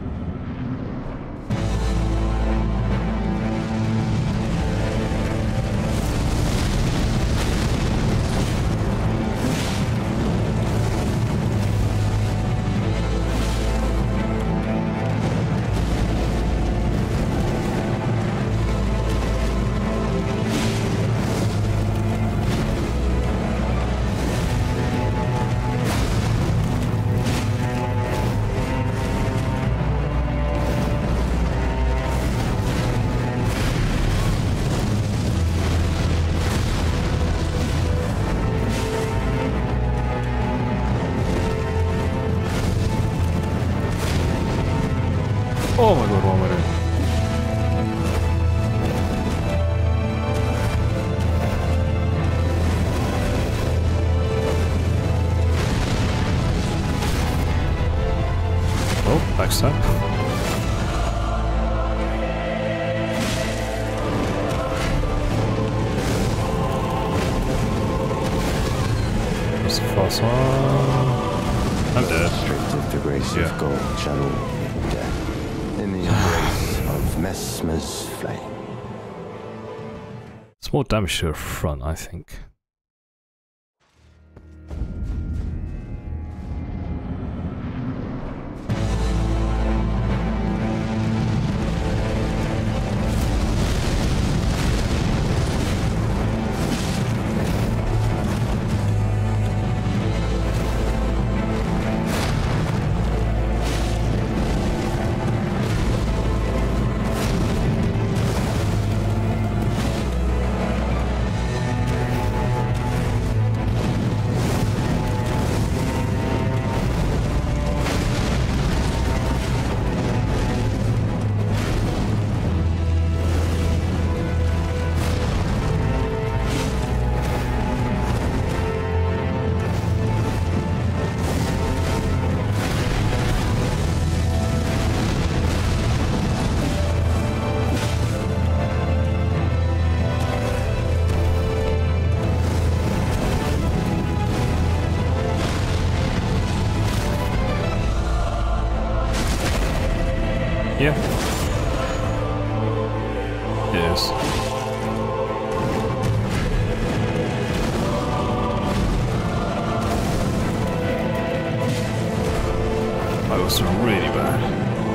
Oh my god, what am I doing? Oh, backstab. That's the first one. I'm dead. Restricted to grace of gold shall all be death in the embrace of Messmer's flame. It's more damage to the front, I think. Yeah. Yes. That was really bad.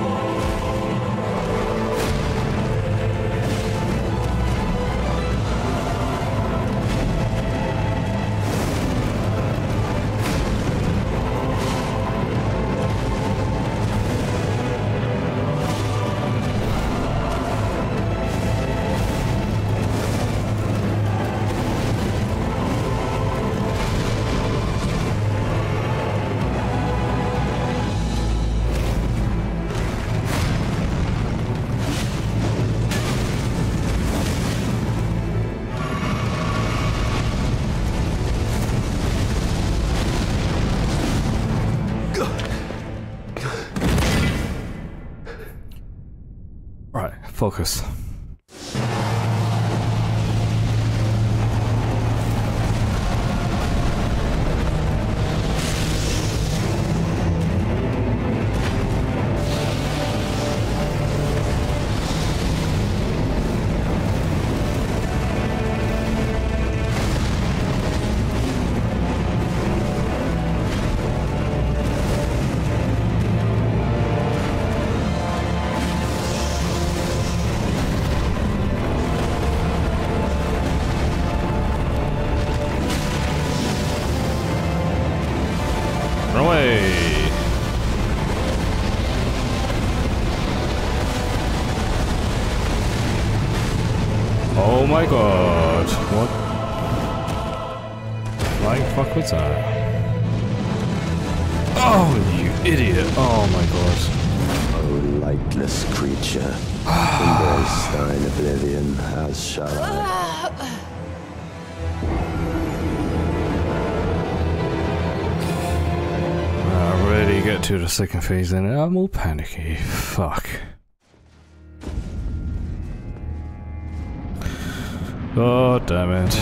Right, focus. Run away! Oh my god! What? Flying fuck was that? Oh, you idiot! Oh my god! O lightless creature, embrace thine oblivion, as shall I. I really get get to the second phase and I'm all panicky. Fuck. Oh, damn it.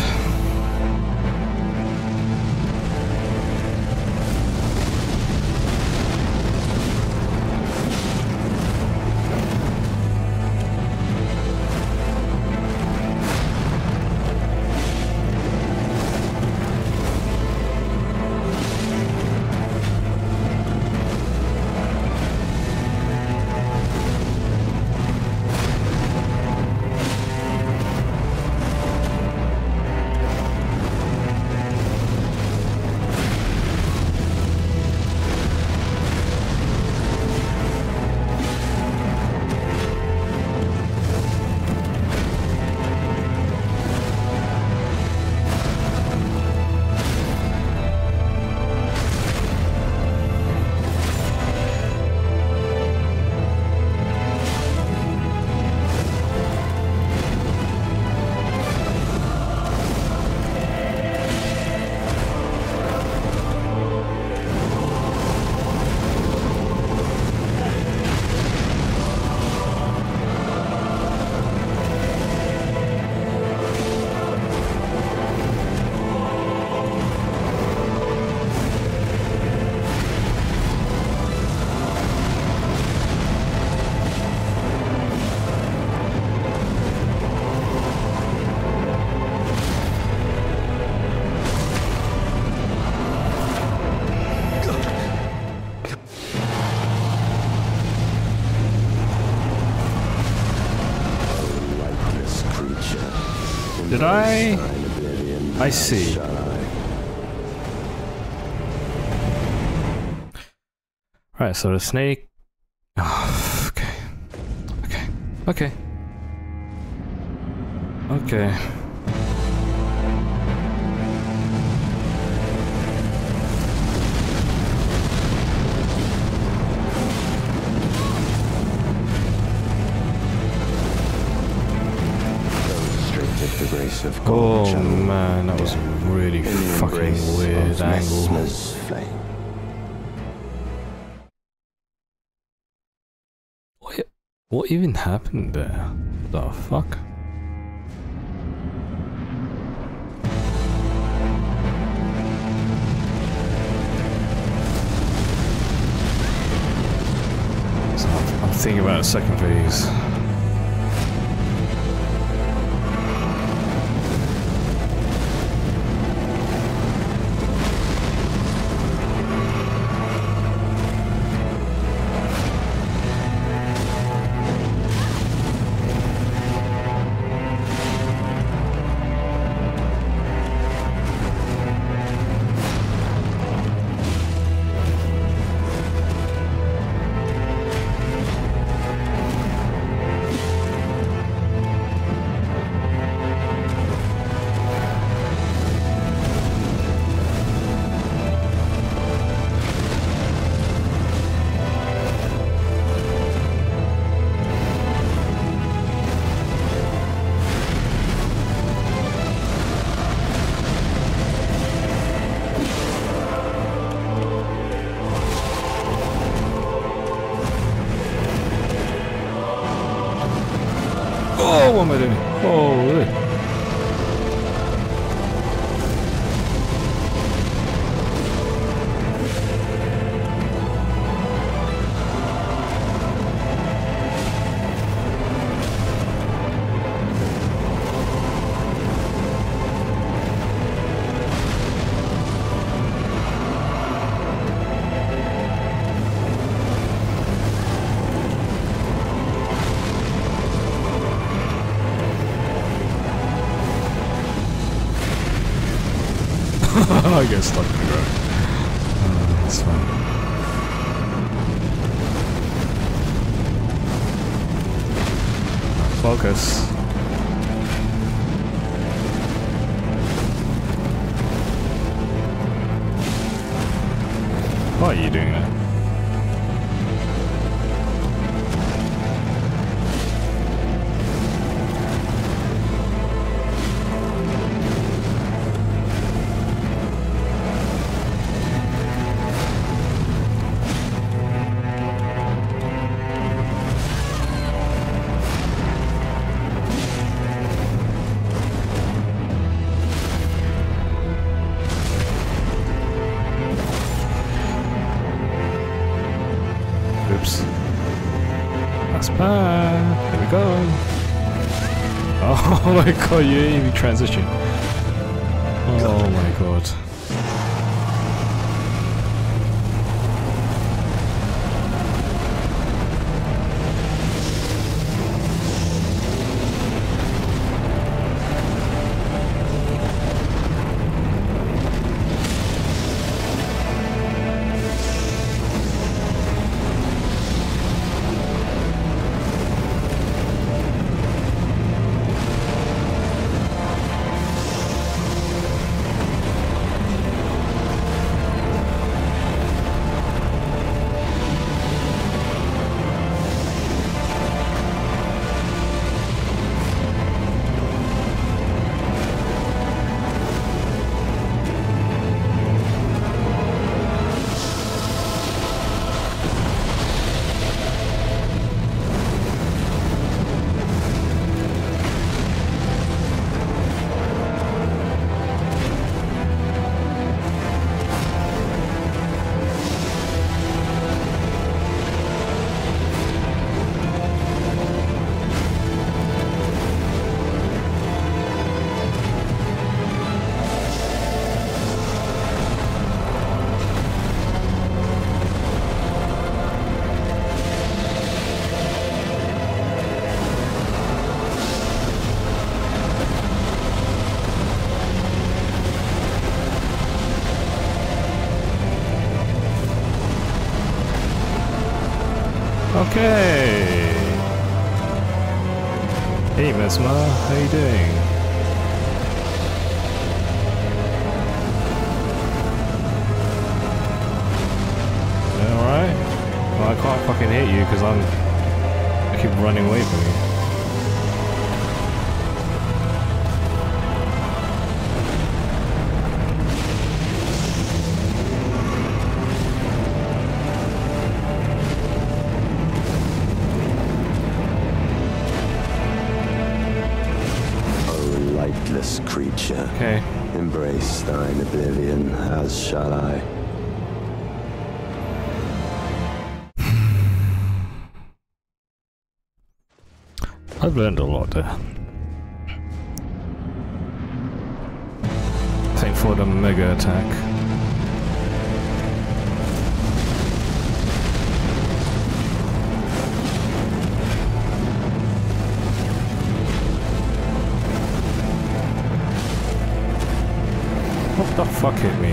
Did I see. Right, so the snake. Oh, okay. Okay. Okay. Okay. The grace of Oh God man, that was a really fucking weird angle. Messmer's flame. What even happened there? The fuck? So I'm thinking about a second phase. Oh, what am I doing? Holy. I get stuck in the ground. That's fine. Focus. Why are you doing that? Ah, here we go. Oh my god, you didn't even transition. Oh my god. Okay. Hey Mesmer, how you doing? Alright? Well, I can't fucking hit you because I keep running away from you. Creature, Okay. embrace thine oblivion, as shall I. I've learned a lot there. Thank for the mega attack. What the fuck hit me?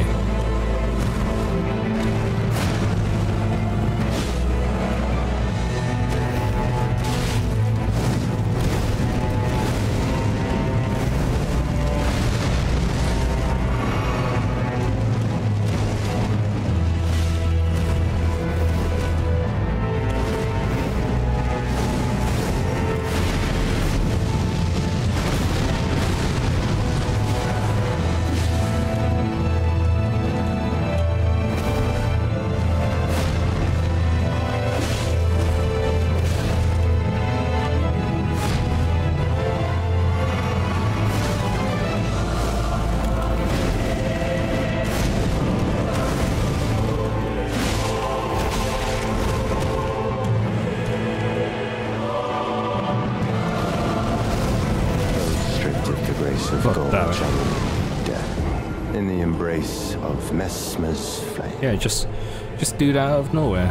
In the embrace of Messmer's flame. Yeah, just do that out of nowhere.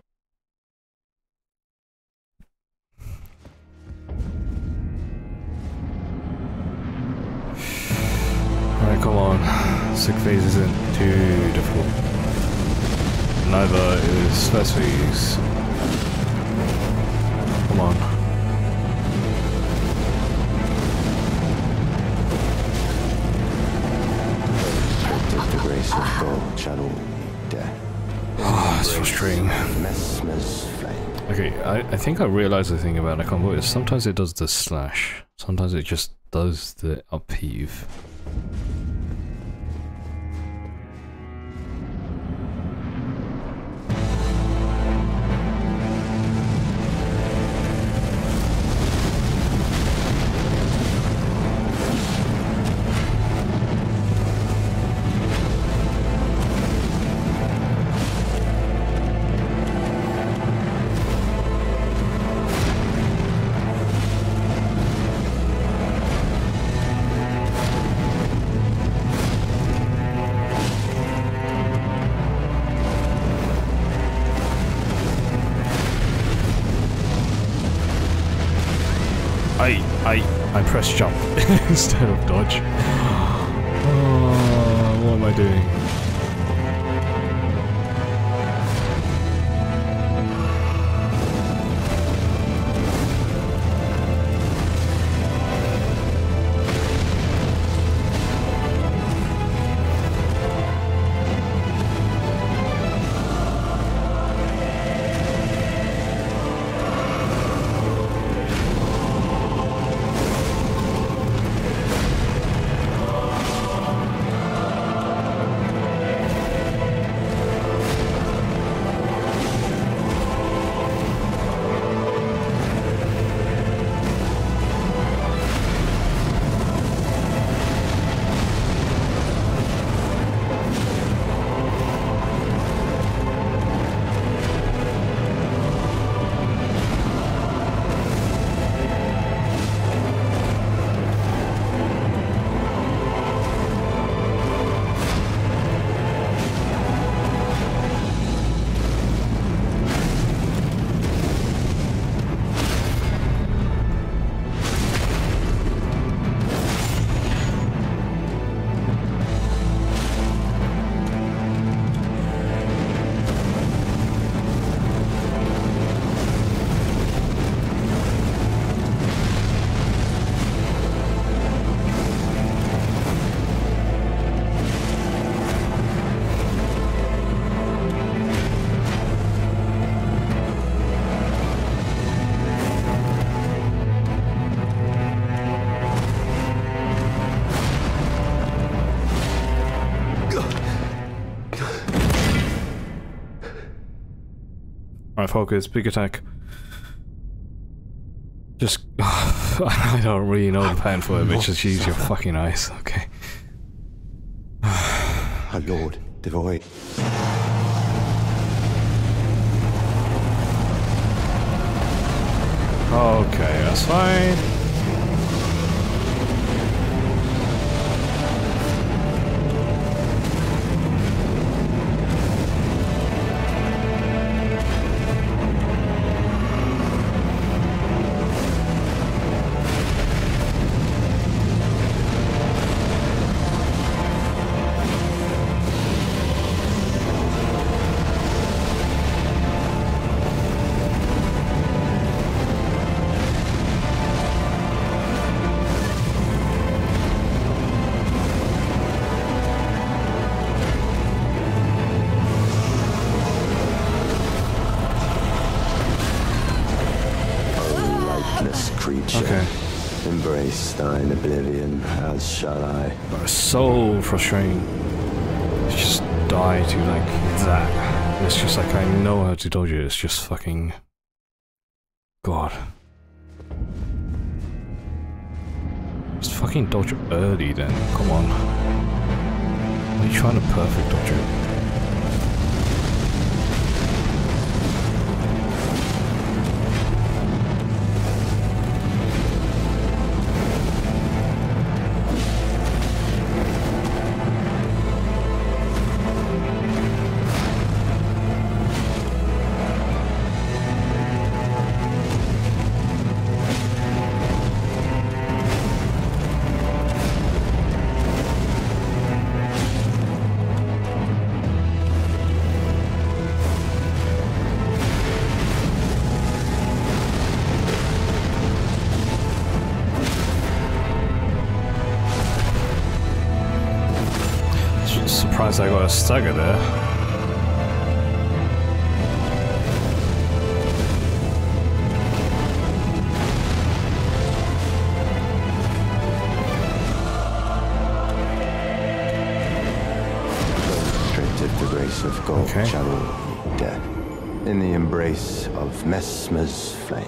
Alright, come on. Sick phase isn't too difficult. Neither is first phase. Come on. Of gold channel death. Oh, it's frustrating. Messmer's flame. Okay, I think I realized the thing about the combo is sometimes it does the slash, sometimes it just does the upheave. I pressed jump instead of dodge. Oh, what am I doing? Alright, focus, big attack. Just... I don't really know the pattern for it, but just use your fucking eyes, okay. Our Lord, devoid. Okay, that's fine. Okay. Embrace thine oblivion, as shall I. That is so frustrating. Just die to like that. It's just like I know how to dodge it, it's just fucking... God. Just fucking dodge early then, come on. Why are you trying to perfect dodge it? Surprised I got a stagger there. Restricted the grace of God, channel death in the embrace of Messmer's flame.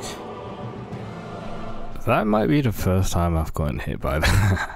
That might be the first time I've gotten hit by that.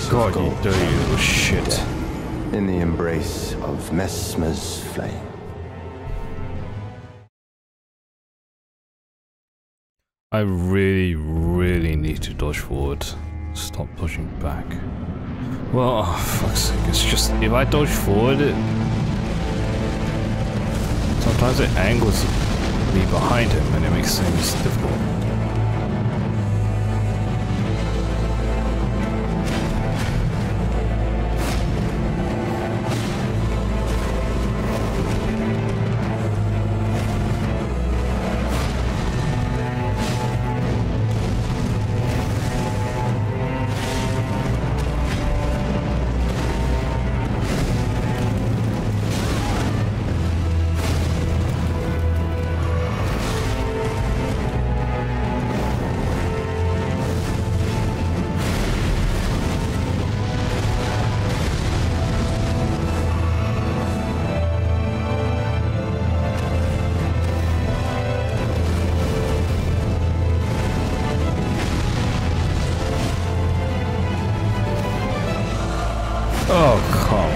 grace God, of gold. you dirty little shit. In the embrace of Messmer's flame. I really, really need to dodge forward. Stop dodging back. Well, oh, fuck's sake, it's just, if I dodge forward, sometimes it angles me behind him and it makes things difficult. Oh, come.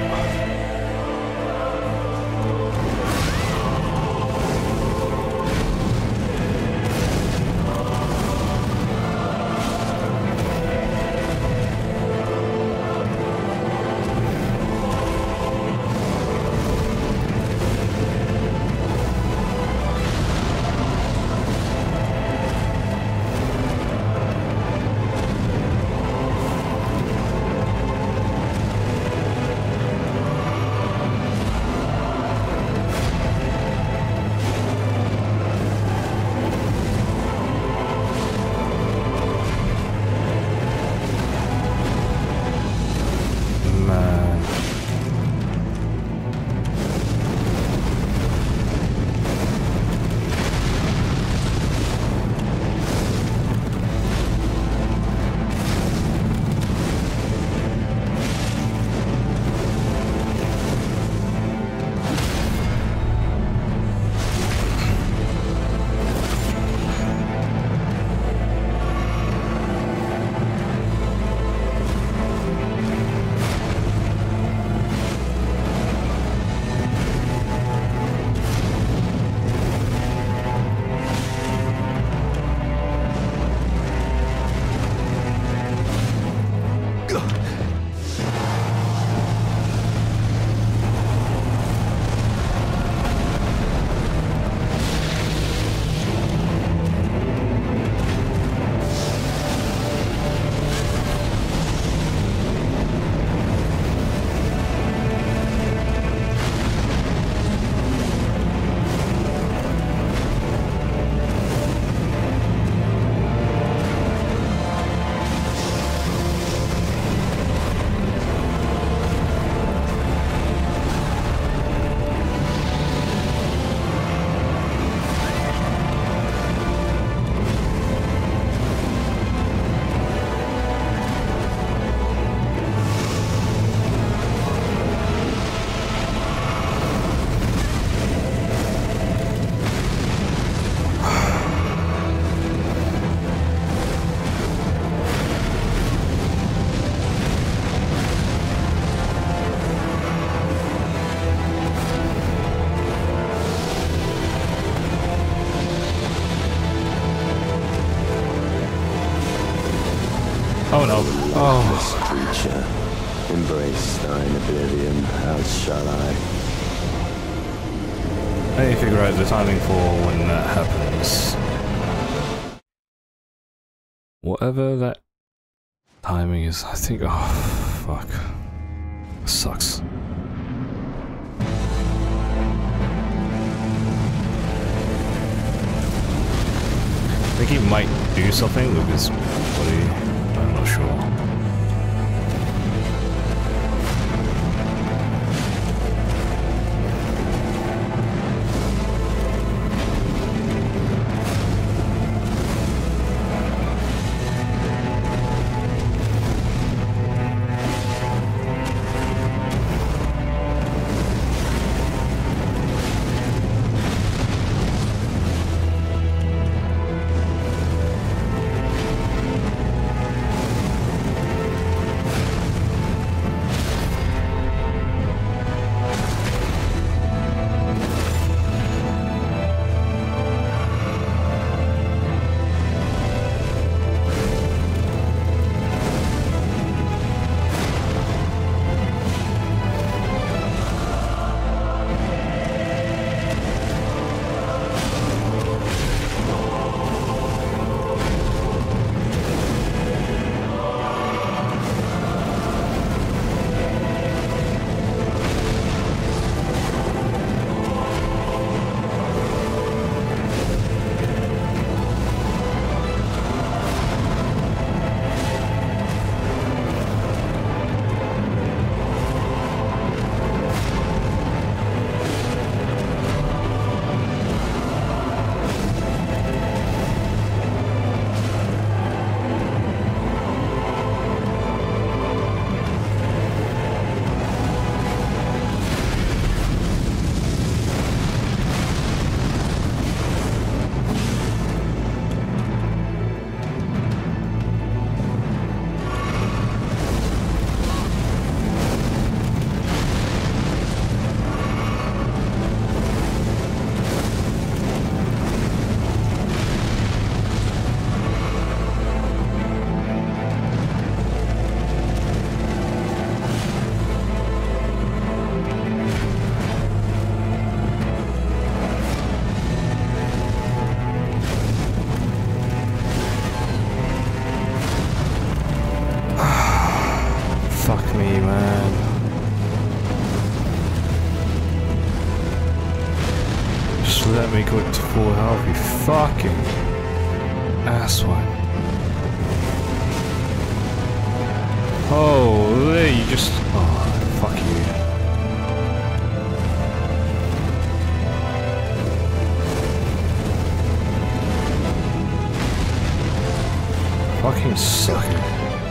Oh no. Oh. This creature, embrace thine oblivion, as shall I. I need to figure out the timing for when that happens. Whatever that timing is, I think. Oh, fuck. This sucks. I think he might do something with his body. I'm not sure. got to full health, you fucking asswipe. Holy, you just... Oh, fuck you. Fucking sucker.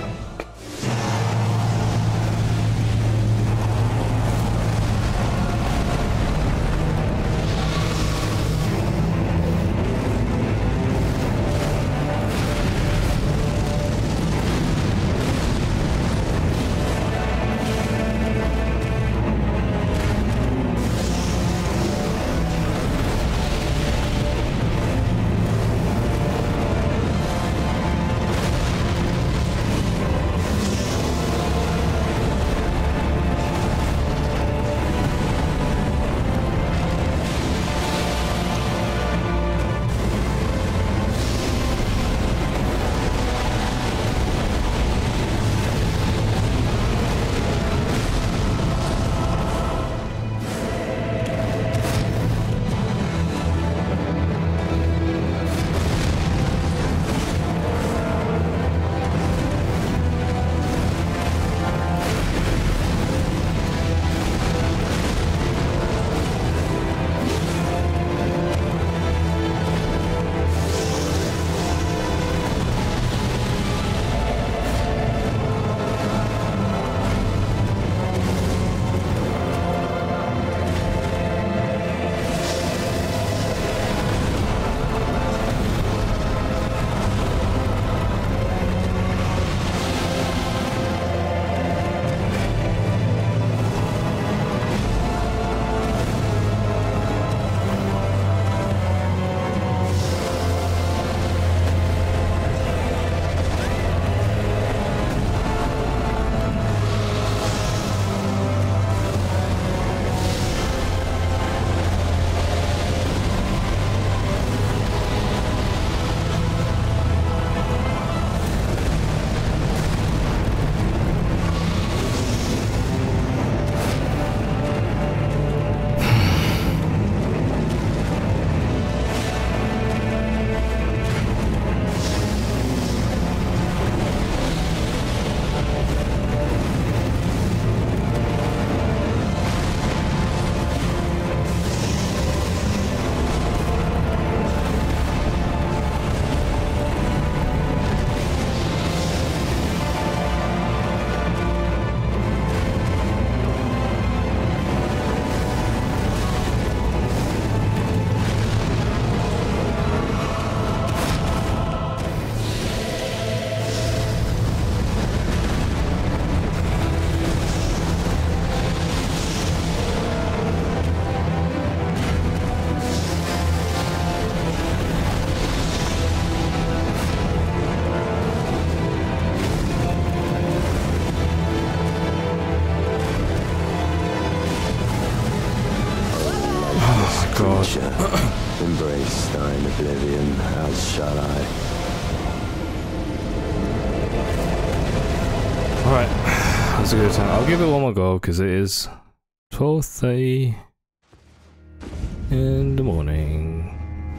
God. Embrace thine oblivion, as shall I. Alright, that's a good time. I'll give it one more go because it is 12:30 in the morning.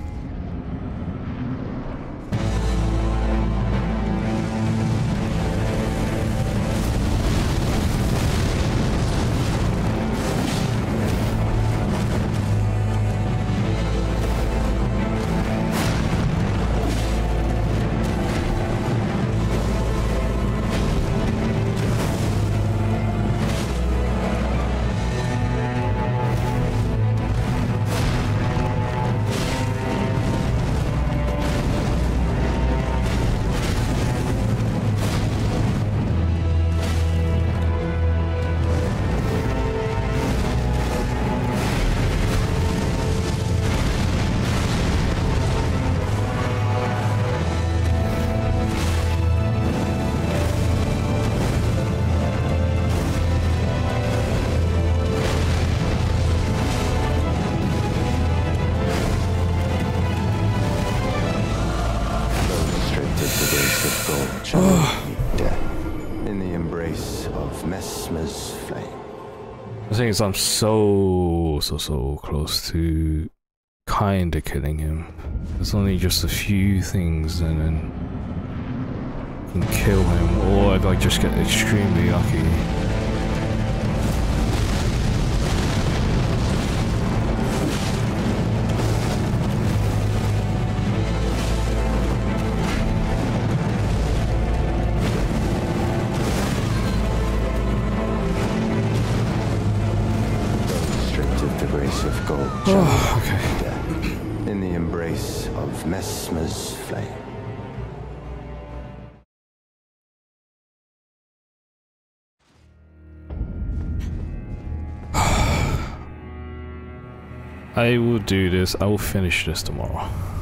In the embrace of Messmer's flame. The thing is, I'm so close to kinda killing him. There's only just a few things and then I can kill him, or if I just get extremely lucky. Of gold, death, in the embrace of Messmer's flame. I will do this. I will finish this tomorrow.